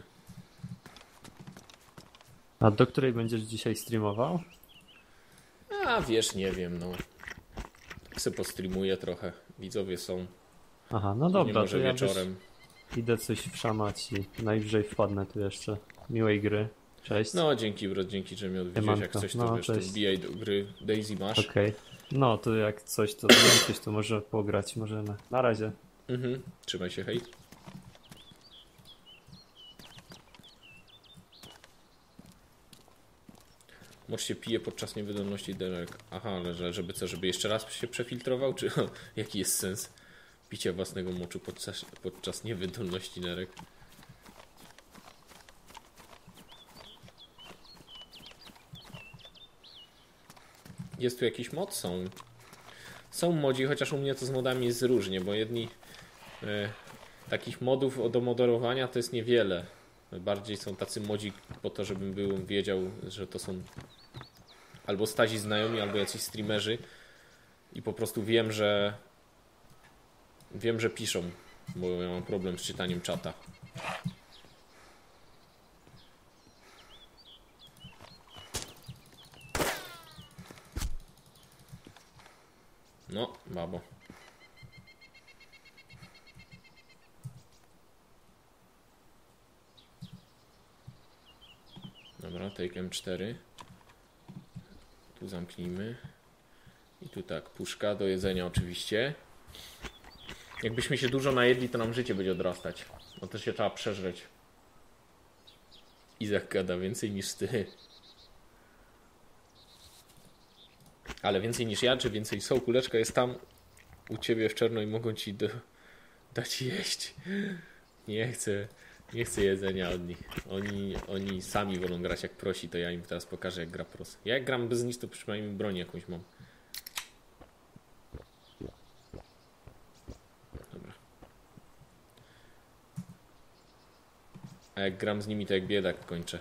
A do której będziesz dzisiaj streamował? A wiesz, nie wiem, no. Tak se postreamuję trochę. Widzowie są. Aha, no Nie dobra, to może ja wieczorem. idę coś wszamać i najwyżej wpadnę tu jeszcze. Miłej gry. Cześć. No, dzięki bro, dzięki, że mnie odwiedziłeś. Jak Siemanko. coś, to No, wiesz, to cześć. wbijaj do gry. Daisy masz. Okej. No to jak coś, to coś tu może pograć, możemy. Na razie. Mhm. Trzymaj się, hej. Mocz się pije podczas niewydolności derek. Aha, ale żeby co, żeby jeszcze raz się przefiltrował? Czy jaki jest sens picia własnego moczu podczas niewydolności derek? Jest tu jakiś mod? Są modzi, chociaż u mnie to z modami jest różnie, bo jedni takich modów do moderowania to jest niewiele. Bardziej są tacy modzi po to, żebym wiedział, że to są albo stazi znajomi, albo jacyś streamerzy i po prostu wiem, że piszą, bo ja mam problem z czytaniem czata. No, babo. Dobra, take M4. Tu zamknijmy. I tu tak, puszka do jedzenia oczywiście. Jakbyśmy się dużo najedli, to nam życie będzie odrastać. No to się trzeba przeżreć. Izak gada więcej niż ty. Ale więcej niż ja, czy więcej są? Kuleczka jest tam u ciebie w czerno i mogą ci dać jeść. Nie chcę. Nie chcę jedzenia od nich. Oni sami wolą grać jak prosi, to ja im teraz pokażę jak gra pros. Ja jak gram bez nic, to przynajmniej broń jakąś mam. Dobra. A jak gram z nimi, to jak biedak kończę.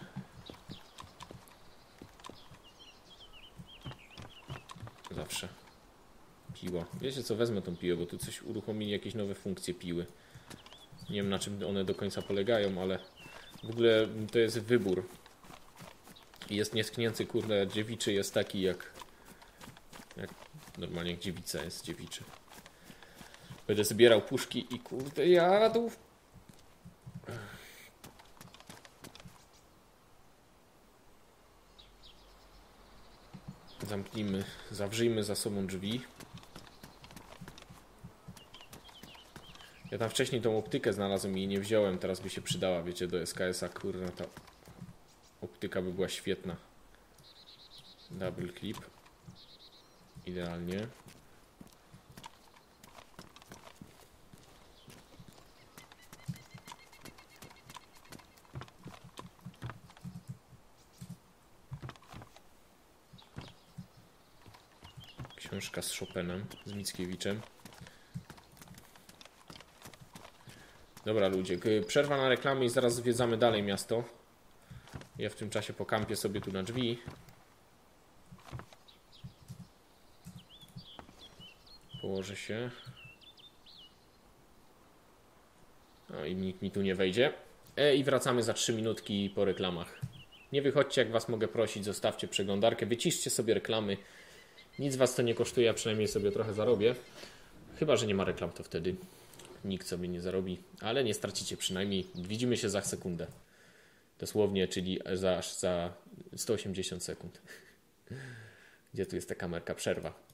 Zawsze. Piła. Wiecie co, wezmę tą piłę, bo tu coś uruchomili, jakieś nowe funkcje piły. Nie wiem na czym one do końca polegają, ale w ogóle to jest wybór. Jest nietknięty, kurde, dziewiczy jest taki jak normalnie jak dziewica jest dziewiczy. Będę zbierał puszki i kurde jadł. Zamknijmy, zawrzyjmy za sobą drzwi. Ja tam wcześniej tą optykę znalazłem i jej nie wziąłem, teraz by się przydała, wiecie, do SKS-a, kurna, ta optyka by była świetna. Double clip. Idealnie. Książka z Chopinem, z Mickiewiczem. Dobra ludzie, przerwa na reklamy i zaraz zwiedzamy dalej miasto. Ja w tym czasie pokampię sobie tu na drzwi. Położę się. No i nikt mi tu nie wejdzie. I wracamy za 3 minutki po reklamach. Nie wychodźcie, jak was mogę prosić, zostawcie przeglądarkę, wyciszcie sobie reklamy. Nic was to nie kosztuje, a przynajmniej sobie trochę zarobię. Chyba że nie ma reklam, to wtedy nikt sobie nie zarobi, ale nie stracicie przynajmniej. Widzimy się za sekundę. Dosłownie, czyli aż za 180 sekund. Gdzie tu jest ta kamerka? Przerwa.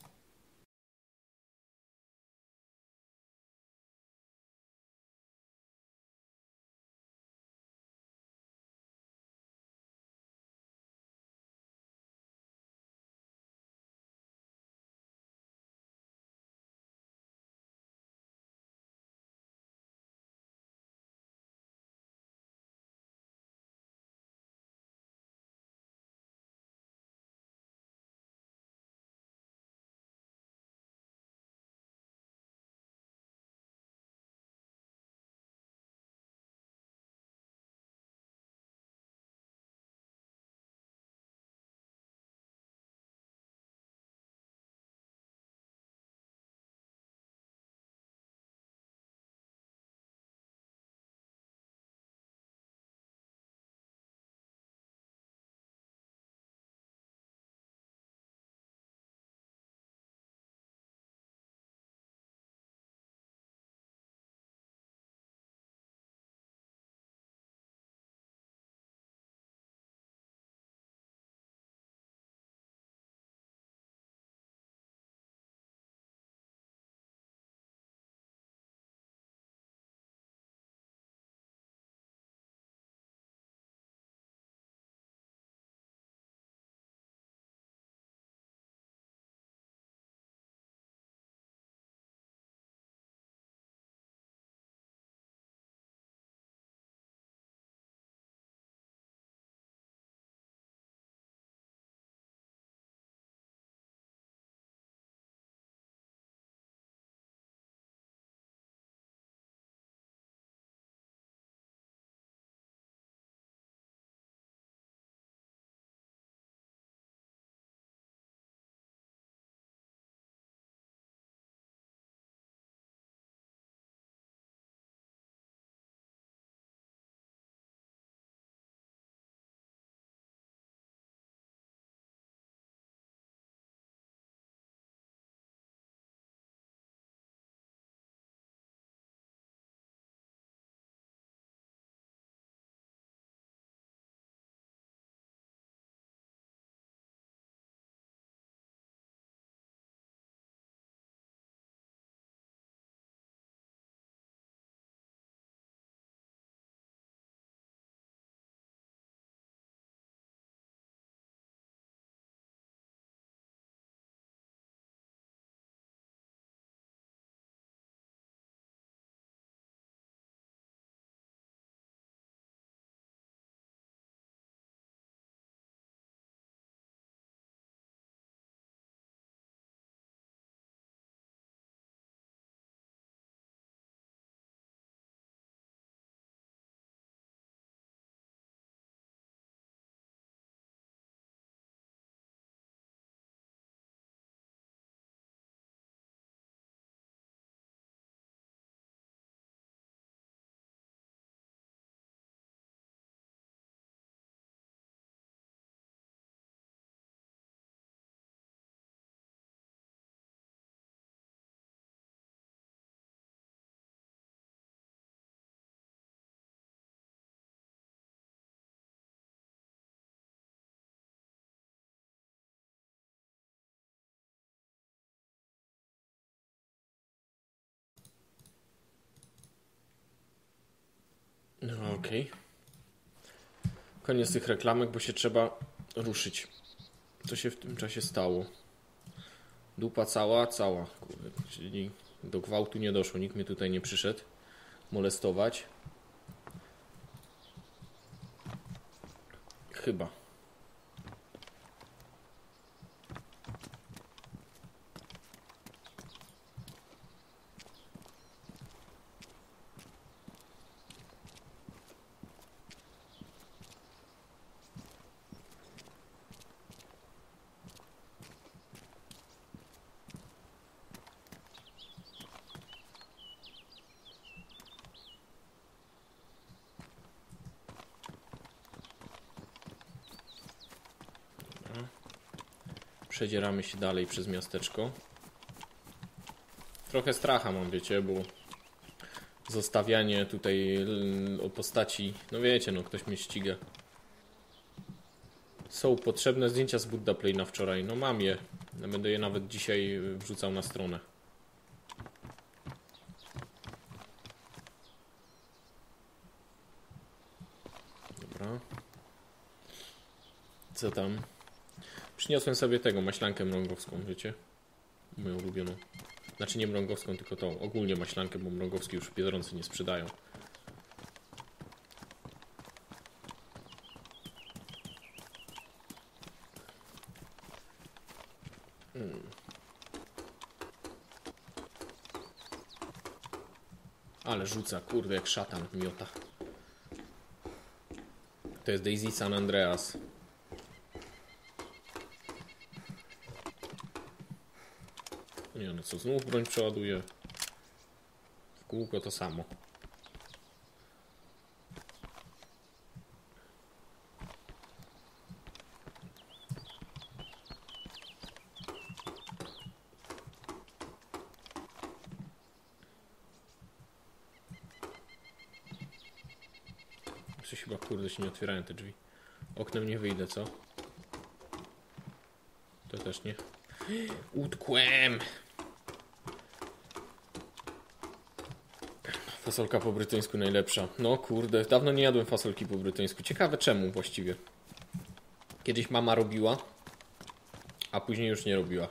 Okej. Koniec tych reklamek, bo się trzeba ruszyć. Co się w tym czasie stało? Dupa cała. Kurde, czyli do gwałtu nie doszło. Nikt mnie tutaj nie przyszedł molestować. Chyba. Przedzieramy się dalej przez miasteczko. Trochę stracha mam, wiecie, bo zostawianie tutaj o postaci, no wiecie, no ktoś mnie ściga. Są potrzebne zdjęcia z Buddha Play na wczoraj, no mam je. Będę je nawet dzisiaj wrzucał na stronę. Dobra. Co tam? Przyniosłem sobie tego, maślankę mrągowską, wiecie? Moją ulubioną. Znaczy nie mrągowską, tylko tą. Ogólnie maślankę, bo mrągowski już w Biedronce nie sprzedają. Ale rzuca, kurde, jak szatan miota. To jest Daisy San Andreas. Nie no co, znów broń przeładuje. W kółko to samo. Coś chyba, kurde, się nie otwierają te drzwi. Oknem nie wyjdę, co? To też nie. Utkłem! Fasolka po brytyjsku najlepsza. No kurde, dawno nie jadłem fasolki po brytyjsku. Ciekawe czemu właściwie. Kiedyś mama robiła, a później już nie robiła.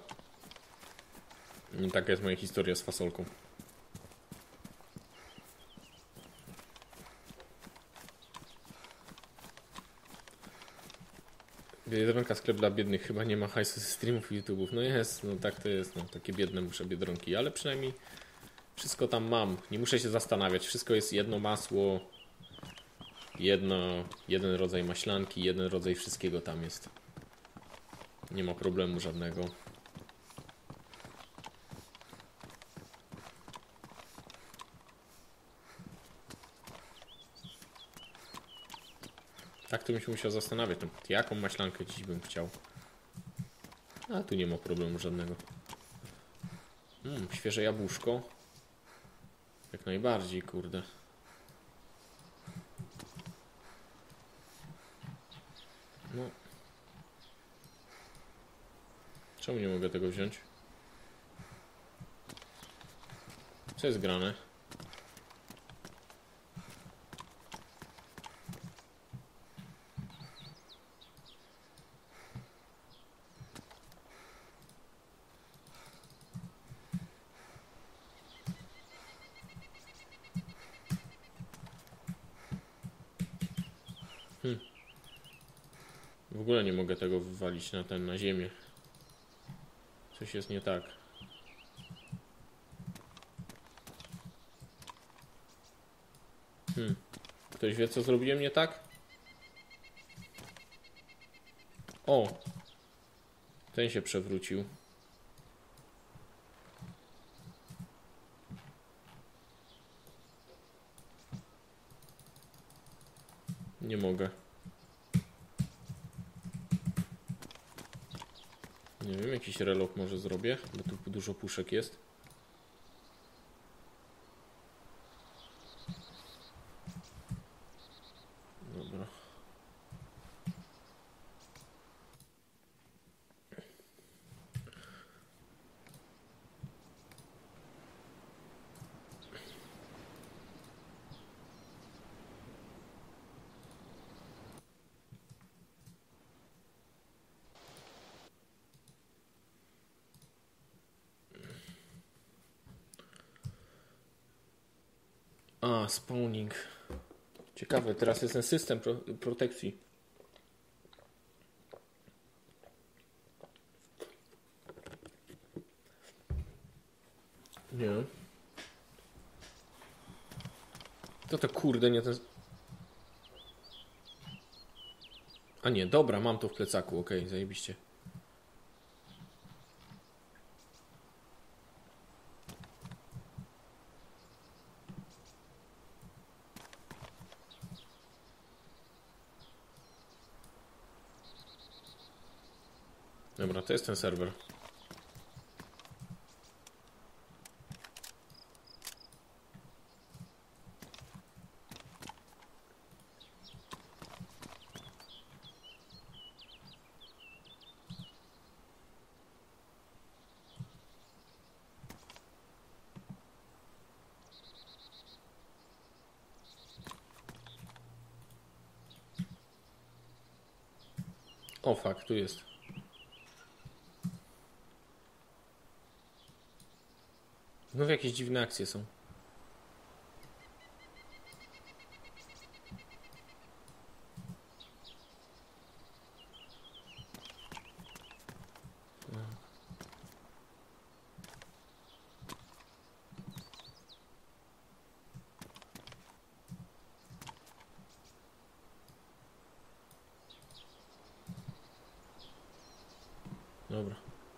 I taka jest moja historia z fasolką. Biedronka, sklep dla biednych. Chyba nie ma hajsu ze streamów i YouTube'ów. No jest, no tak to jest. No, takie biedne muszę biedronki, ale przynajmniej wszystko tam mam. Nie muszę się zastanawiać. Wszystko jest jedno masło, jeden rodzaj maślanki, jeden rodzaj wszystkiego tam jest. Nie ma problemu żadnego. Tak to bym się musiał zastanawiać, no, jaką maślankę dziś bym chciał. A tu nie ma problemu żadnego. Świeże jabłuszko. Jak najbardziej, kurde. No. Czemu nie mogę tego wziąć? Co jest grane? W ogóle nie mogę tego wywalić na ziemię. Coś jest nie tak. Ktoś wie, co zrobiłem nie tak? O! Ten się przewrócił. Nie mogę. Nie wiem, jakiś relok może zrobię, bo tu dużo puszek jest. Dobra. A, spawning. Ciekawe, teraz jest ten system protekcji. Nie. To kurde, nie ten... A nie, dobra, mam to w plecaku, okej, zajebiście. Dobra, to jest ten serwer. O, fuck, tu jest. Znów jakieś dziwne akcje są. Dobra.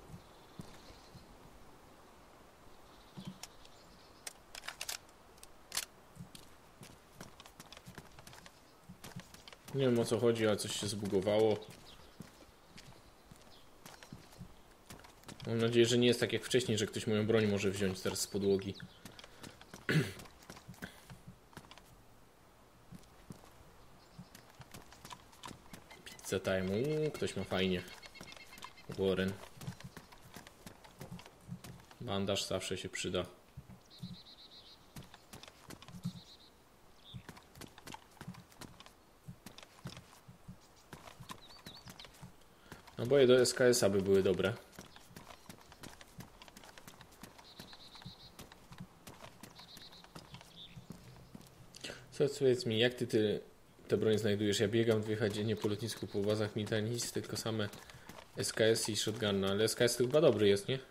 Nie wiem o co chodzi, ale coś się zbugowało. Mam nadzieję, że nie jest tak jak wcześniej, że ktoś moją broń może wziąć teraz z podłogi. Pizza time. Ktoś ma fajnie. Warren. Bandaż zawsze się przyda. Naboje do SKS-a by były dobre. Co, powiedz mi, jak ty tę broń znajdujesz? Ja biegam 2 dziennie po lotnisku, po bazach mi tam nic, tylko same SKS i shotgun, no, ale SKS to chyba dobry jest, nie?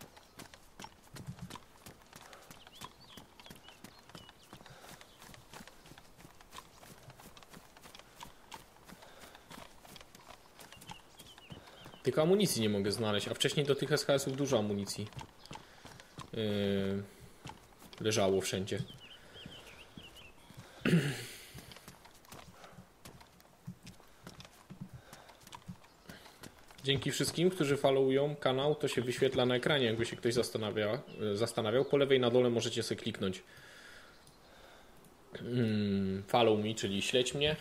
Tylko amunicji nie mogę znaleźć, a wcześniej do tych SKS-ów dużo amunicji leżało wszędzie. Dzięki wszystkim, którzy followują kanał, to się wyświetla na ekranie, jakby się ktoś zastanawiał. Po lewej na dole możecie sobie kliknąć follow me, czyli śledź mnie.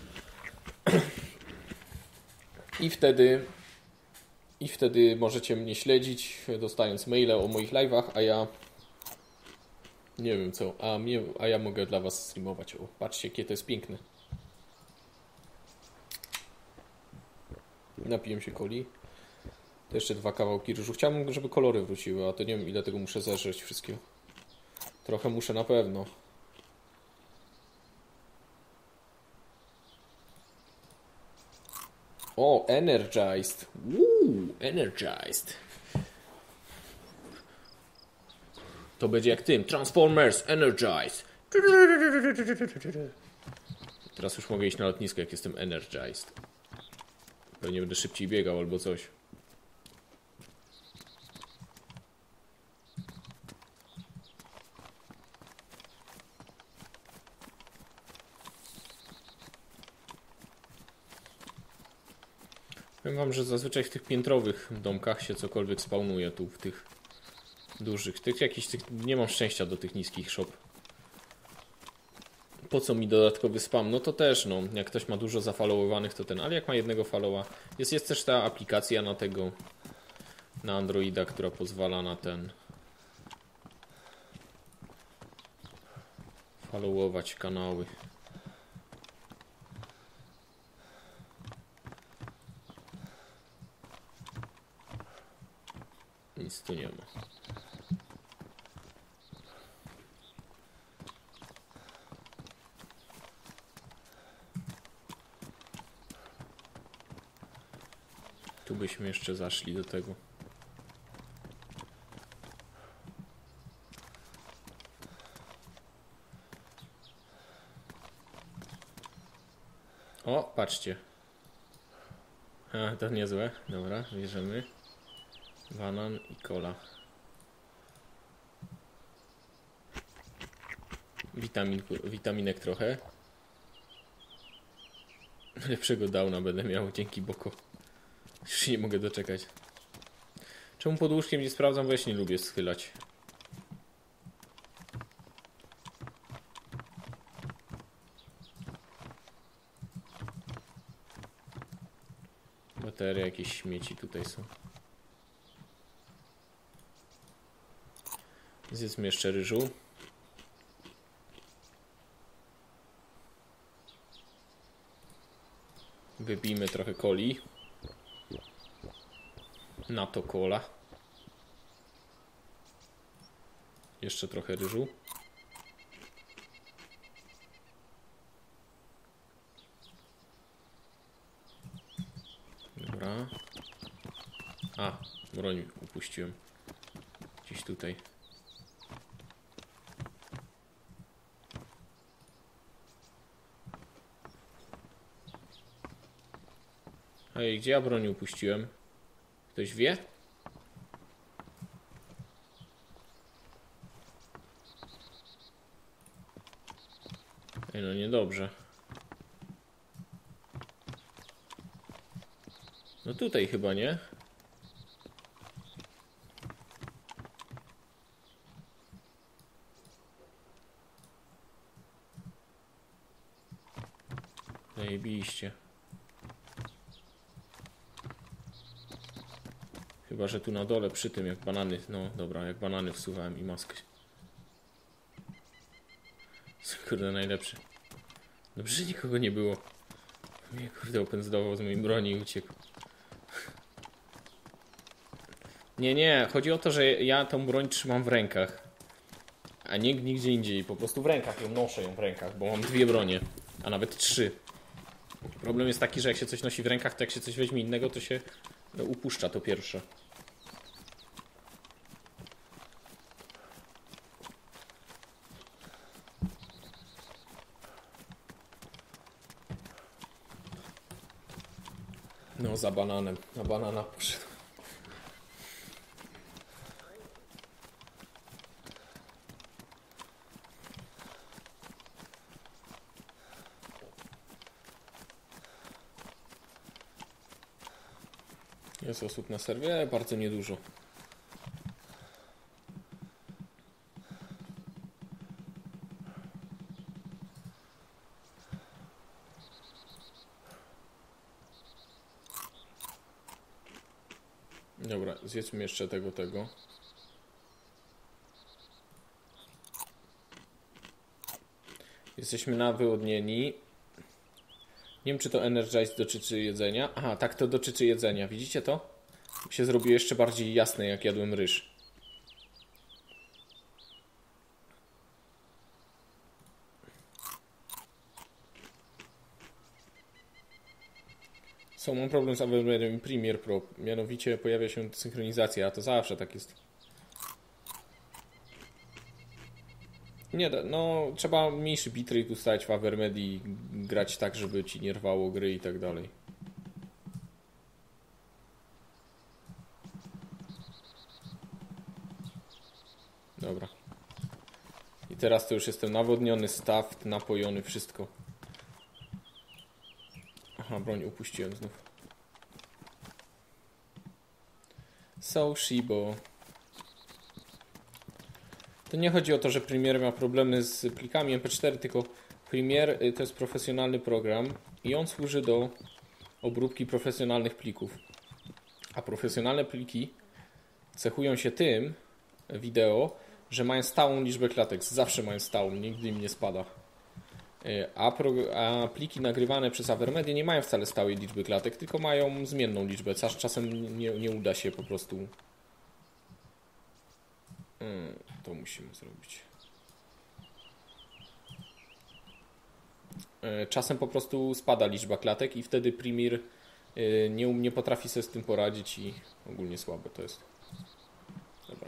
I wtedy możecie mnie śledzić, dostając maile o moich live'ach, a ja nie wiem co, a ja mogę dla was streamować. O, patrzcie, jakie to jest piękne. Napiłem się coli. To jeszcze 2 kawałki ryżu. Chciałbym, żeby kolory wróciły, a to nie wiem, ile tego muszę zeżreć wszystkiego. Trochę muszę na pewno. O, energized. Energized. To będzie jak tym. Transformers Energized. Teraz już mogę iść na lotnisko, jak jestem energized. Pewnie będę szybciej biegał albo coś. Powiem wam, że zazwyczaj w tych piętrowych domkach się cokolwiek spawnuje, tu w tych dużych. Nie mam szczęścia do tych niskich shop. Po co mi dodatkowy spam? No to też, no, jak ktoś ma dużo zafollowowanych, to ten, ale jak ma jednego followa. Jest też ta aplikacja na Androida, która pozwala na followować kanały. Nic tu nie ma. byśmy jeszcze zaszli do tego. O, patrzcie. A, to niezłe. Dobra, bierzemy. Banan i cola. Witaminek trochę. Lepszego downa będę miał dzięki Boko. Już się nie mogę doczekać. Czemu pod łóżkiem nie sprawdzam? Bo ja się nie lubię schylać. Baterie, jakieś śmieci tutaj są. Zjedzmy jeszcze ryżu. Wypijmy trochę coli. Na to cola. Jeszcze trochę ryżu. Dobra. A, broń upuściłem. Gdzieś tutaj. Ej, gdzie ja broń upuściłem? Ktoś wie? Ej, no niedobrze. No tutaj chyba, nie? Zajebiście. Chyba, że tu na dole przy tym jak banany, no dobra, jak banany wsuwałem i maskę. Kurde, najlepszy. Dobrze, że nikogo nie było. Mnie kurde opędzlował z mojej broni i uciekł. Nie, chodzi o to, że ja tą broń trzymam w rękach. A nie nigdzie indziej, po prostu w rękach ją noszę ją w rękach, bo mam dwie bronie, a nawet trzy. Problem jest taki, że jak się coś nosi w rękach, to jak się coś weźmie innego, to się upuszcza to pierwsze. No, za bananem. Na banana poszedł. Jest osób na serwie? Bardzo niedużo. Dobra, zjedzmy jeszcze tego. Jesteśmy na wyłodnieni. Nie wiem, czy to Energize dotyczy jedzenia. Aha, tak, to dotyczy jedzenia. Widzicie to? Się zrobiło jeszcze bardziej jasne, jak jadłem ryż. Mam problem z Adobe Premiere Pro. Mianowicie pojawia się synchronizacja, a to zawsze tak jest. Nie, no trzeba mniejszy bitrate ustawić w Avermed i grać tak, żeby ci nie rwało gry i tak dalej. Dobra. I teraz to już jestem nawodniony, staw, napojony, wszystko. Aha, broń upuściłem znów. Shibo. To nie chodzi o to, że Premiere ma problemy z plikami MP4, tylko Premiere to jest profesjonalny program i on służy do obróbki profesjonalnych plików. A profesjonalne pliki cechują się tym, wideo, że mają stałą liczbę klatek. Zawsze mają stałą, nigdy im nie spada. A pliki nagrywane przez Avermedia nie mają wcale stałej liczby klatek, tylko mają zmienną liczbę. Czasem nie uda się po prostu. To musimy zrobić. Czasem po prostu spada liczba klatek i wtedy Premiere nie potrafi sobie z tym poradzić i ogólnie słabe to jest. Dobra.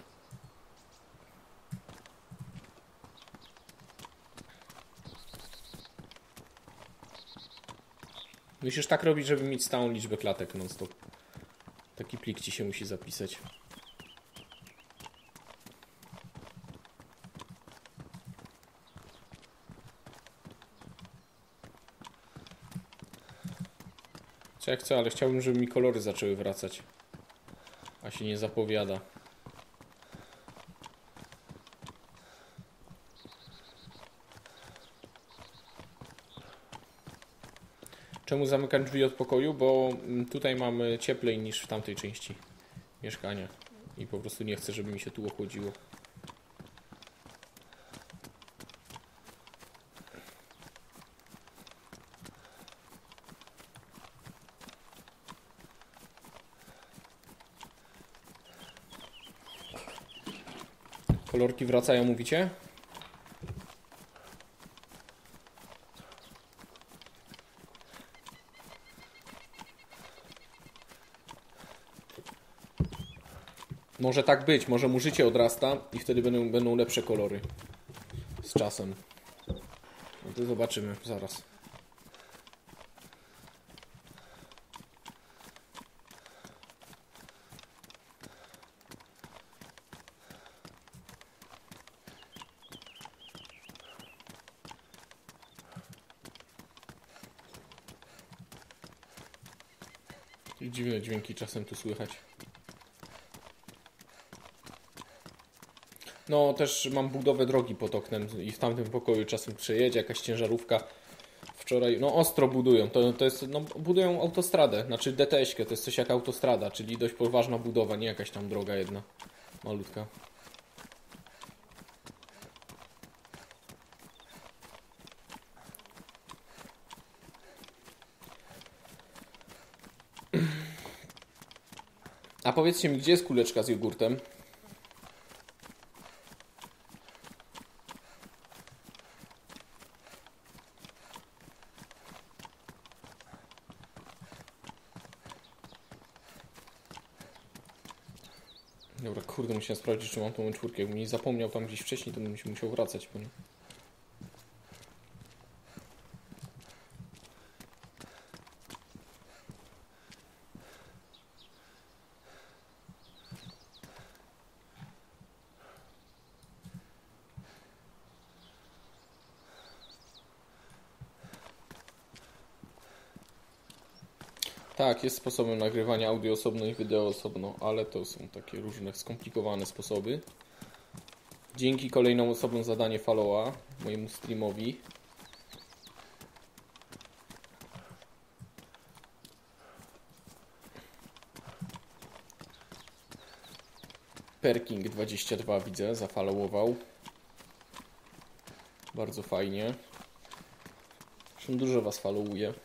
Musisz tak robić, żeby mieć stałą liczbę klatek non-stop. Taki plik ci się musi zapisać. Co jak chcę, ale chciałbym, żeby mi kolory zaczęły wracać. A się nie zapowiada. Czemu zamykam drzwi od pokoju? Bo tutaj mamy cieplej niż w tamtej części mieszkania. I po prostu nie chcę, żeby mi się tu ochłodziło. Kolorki wracają, mówicie? Może tak być, może mu życie odrasta i wtedy będą lepsze kolory. Z czasem. No to zobaczymy zaraz. I dziwne dźwięki czasem tu słychać. No też mam budowę drogi pod oknem i w tamtym pokoju czasem przejedzie jakaś ciężarówka. Wczoraj, no ostro budują, to jest, no budują autostradę, znaczy DTS-kę, to jest coś jak autostrada, czyli dość poważna budowa, nie jakaś tam droga jedna, malutka. A powiedzcie mi, gdzie jest kuleczka z jogurtem? Dobra, kurde, musiałem sprawdzić, czy mam tą M4. Jakbym nie zapomniał tam gdzieś wcześniej, to bym się musiał wracać po nie. Tak, jest sposobem nagrywania audio osobno i wideo osobno, ale to są takie różne skomplikowane sposoby. Dzięki kolejną osobom zadanie followa mojemu streamowi. Perking22 widzę, zafollowował. Bardzo fajnie. Zresztą dużo was followuje.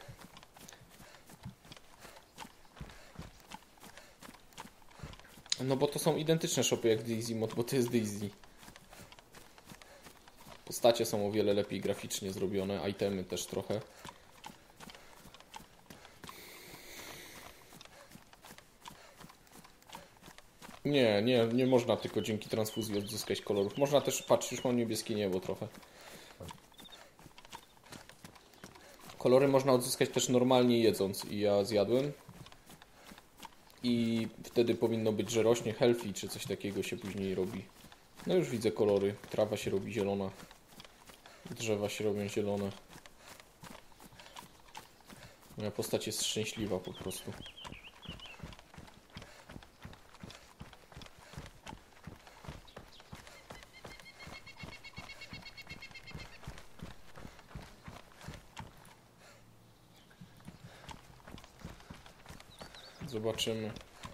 No bo to są identyczne shopy jak Daisy Mod, bo to jest Daisy. Postacie są o wiele lepiej graficznie zrobione, itemy też trochę. Nie można tylko dzięki transfuzji odzyskać kolorów. Można też, patrz, już mam niebieskie niebo trochę. Kolory można odzyskać też normalnie jedząc i ja zjadłem. I wtedy powinno być, że rośnie healthy, czy coś takiego się później robi. No już widzę kolory. Trawa się robi zielona. Drzewa się robią zielone. Moja postać jest szczęśliwa po prostu. Zobaczymy.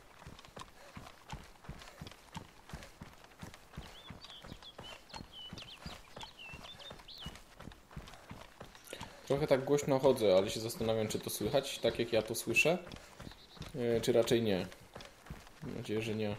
Trochę tak głośno chodzę, ale się zastanawiam, czy to słychać, tak jak ja to słyszę, czy raczej nie. Mam nadzieję, że nie.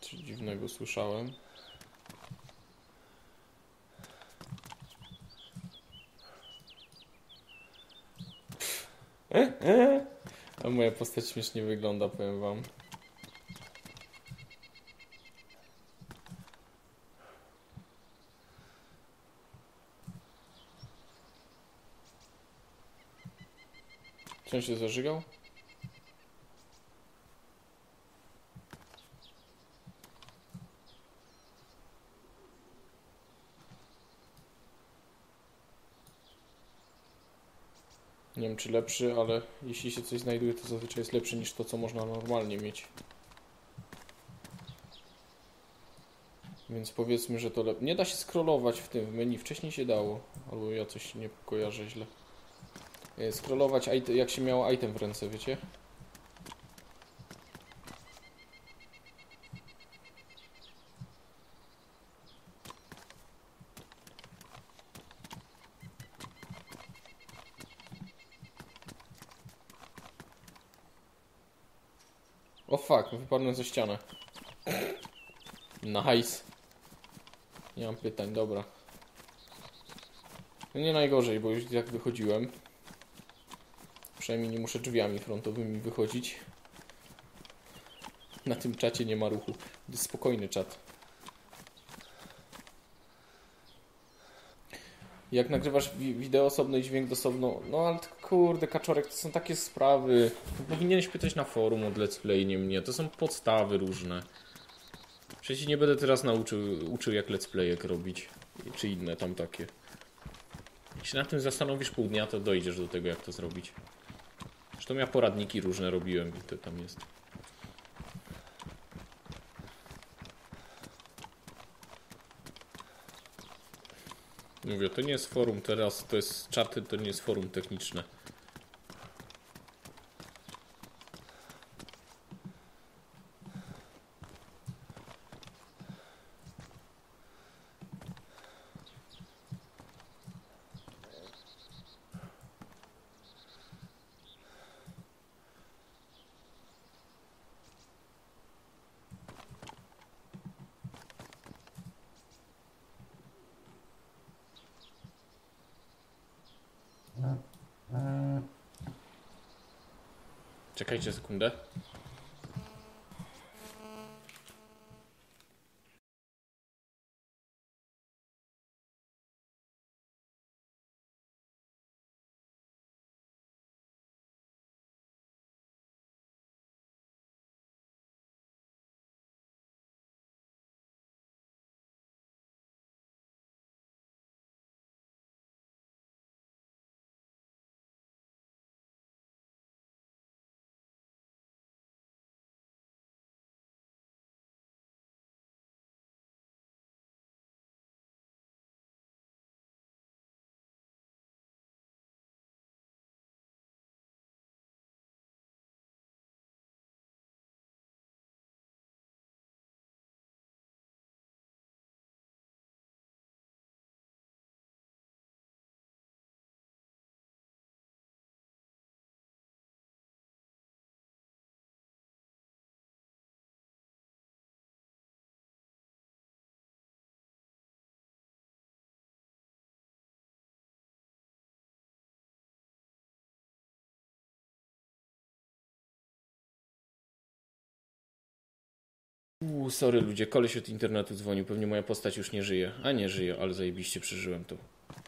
Coś dziwnego słyszałem. A moja postać śmiesznie wygląda, powiem wam. Czy on się zażygał? Nie wiem czy lepszy, ale jeśli się coś znajduje, to zazwyczaj jest lepszy niż to, co można normalnie mieć. Więc powiedzmy, że to lepiej. Nie da się scrollować w tym w menu. Wcześniej się dało. Albo ja coś nie kojarzę źle. Scrollować jak się miało item w ręce, wiecie? O fuck, wypadłem ze ściany. Nice. Nie mam pytań, dobra. No nie najgorzej, bo już jak wychodziłem. Przynajmniej nie muszę drzwiami frontowymi wychodzić. Na tym czacie nie ma ruchu. To jest spokojny czat. Jak nagrywasz wideo osobno i dźwięk osobno, no ale kurde, Kaczorek, to są takie sprawy. Powinieneś pytać na forum od Let's Play, nie mnie. To są podstawy różne. Przecież nie będę teraz uczył jak Let's Playek robić. Czy inne tam takie. Jak się nad tym zastanowisz pół dnia, to dojdziesz do tego, jak to zrobić. Zresztą ja poradniki różne robiłem i to tam jest. Mówię, to nie jest forum teraz, to jest czaty, to nie jest forum techniczne. Czekajcie sekundę. Sorry ludzie, koleś od internetu dzwonił, pewnie moja postać już nie żyje. A nie żyje, ale zajebiście przeżyłem to.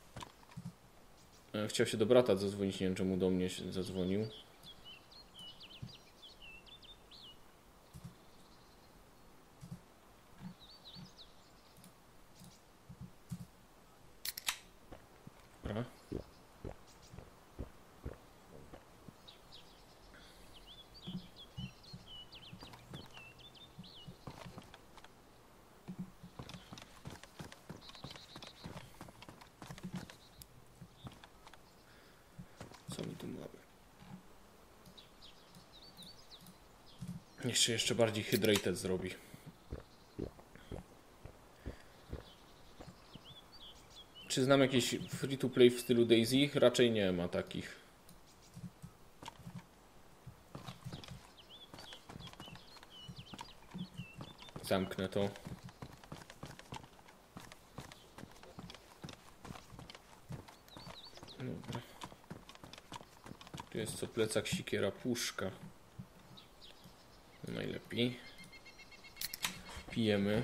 Chciał się do brata zadzwonić, nie wiem czemu do mnie się zadzwonił. Dobra. Co mi tu mamy? Niech się jeszcze bardziej hydrated zrobi. Czy znam jakieś free-to-play w stylu DayZ? Raczej nie ma takich. Zamknę to. Dobra. Tu jest co plecak, sikiera, puszka. Najlepiej. Pijemy.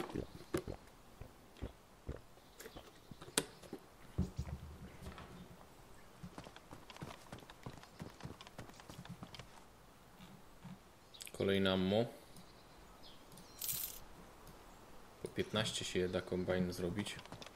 Kolejna ammo. Po 15 się da kombajn zrobić.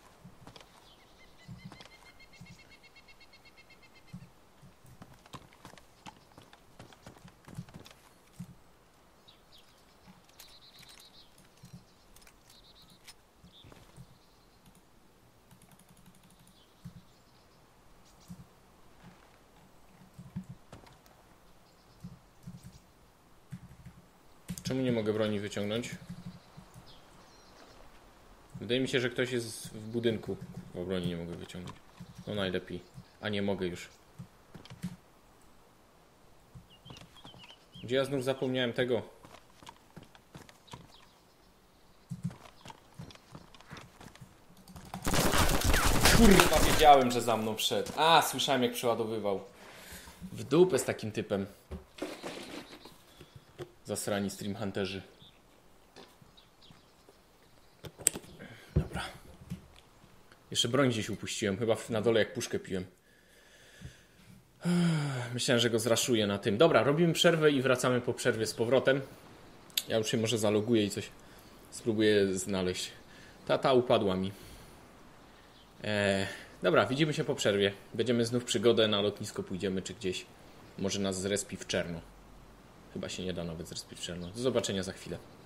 Czemu nie mogę broni wyciągnąć? Wydaje mi się, że ktoś jest w budynku. Bo broni nie mogę wyciągnąć. No najlepiej. A nie mogę już. Gdzie ja znów zapomniałem tego? Kurwa, wiedziałem, że za mną wszedł. A, słyszałem jak przeładowywał. W dupę z takim typem. Zasrani stream hunterzy. Dobra. Jeszcze broń gdzieś upuściłem. Chyba na dole jak puszkę piłem. Myślałem, że go zraszuję na tym. Dobra, robimy przerwę i wracamy po przerwie z powrotem. Ja już się może zaloguję i coś spróbuję znaleźć. Ta upadła mi. Dobra, widzimy się po przerwie. Będziemy znów przygodę, na lotnisko pójdziemy czy gdzieś. Może nas zrespi w czerno. Chyba się nie da nawet zrespić w czerno. Do zobaczenia za chwilę.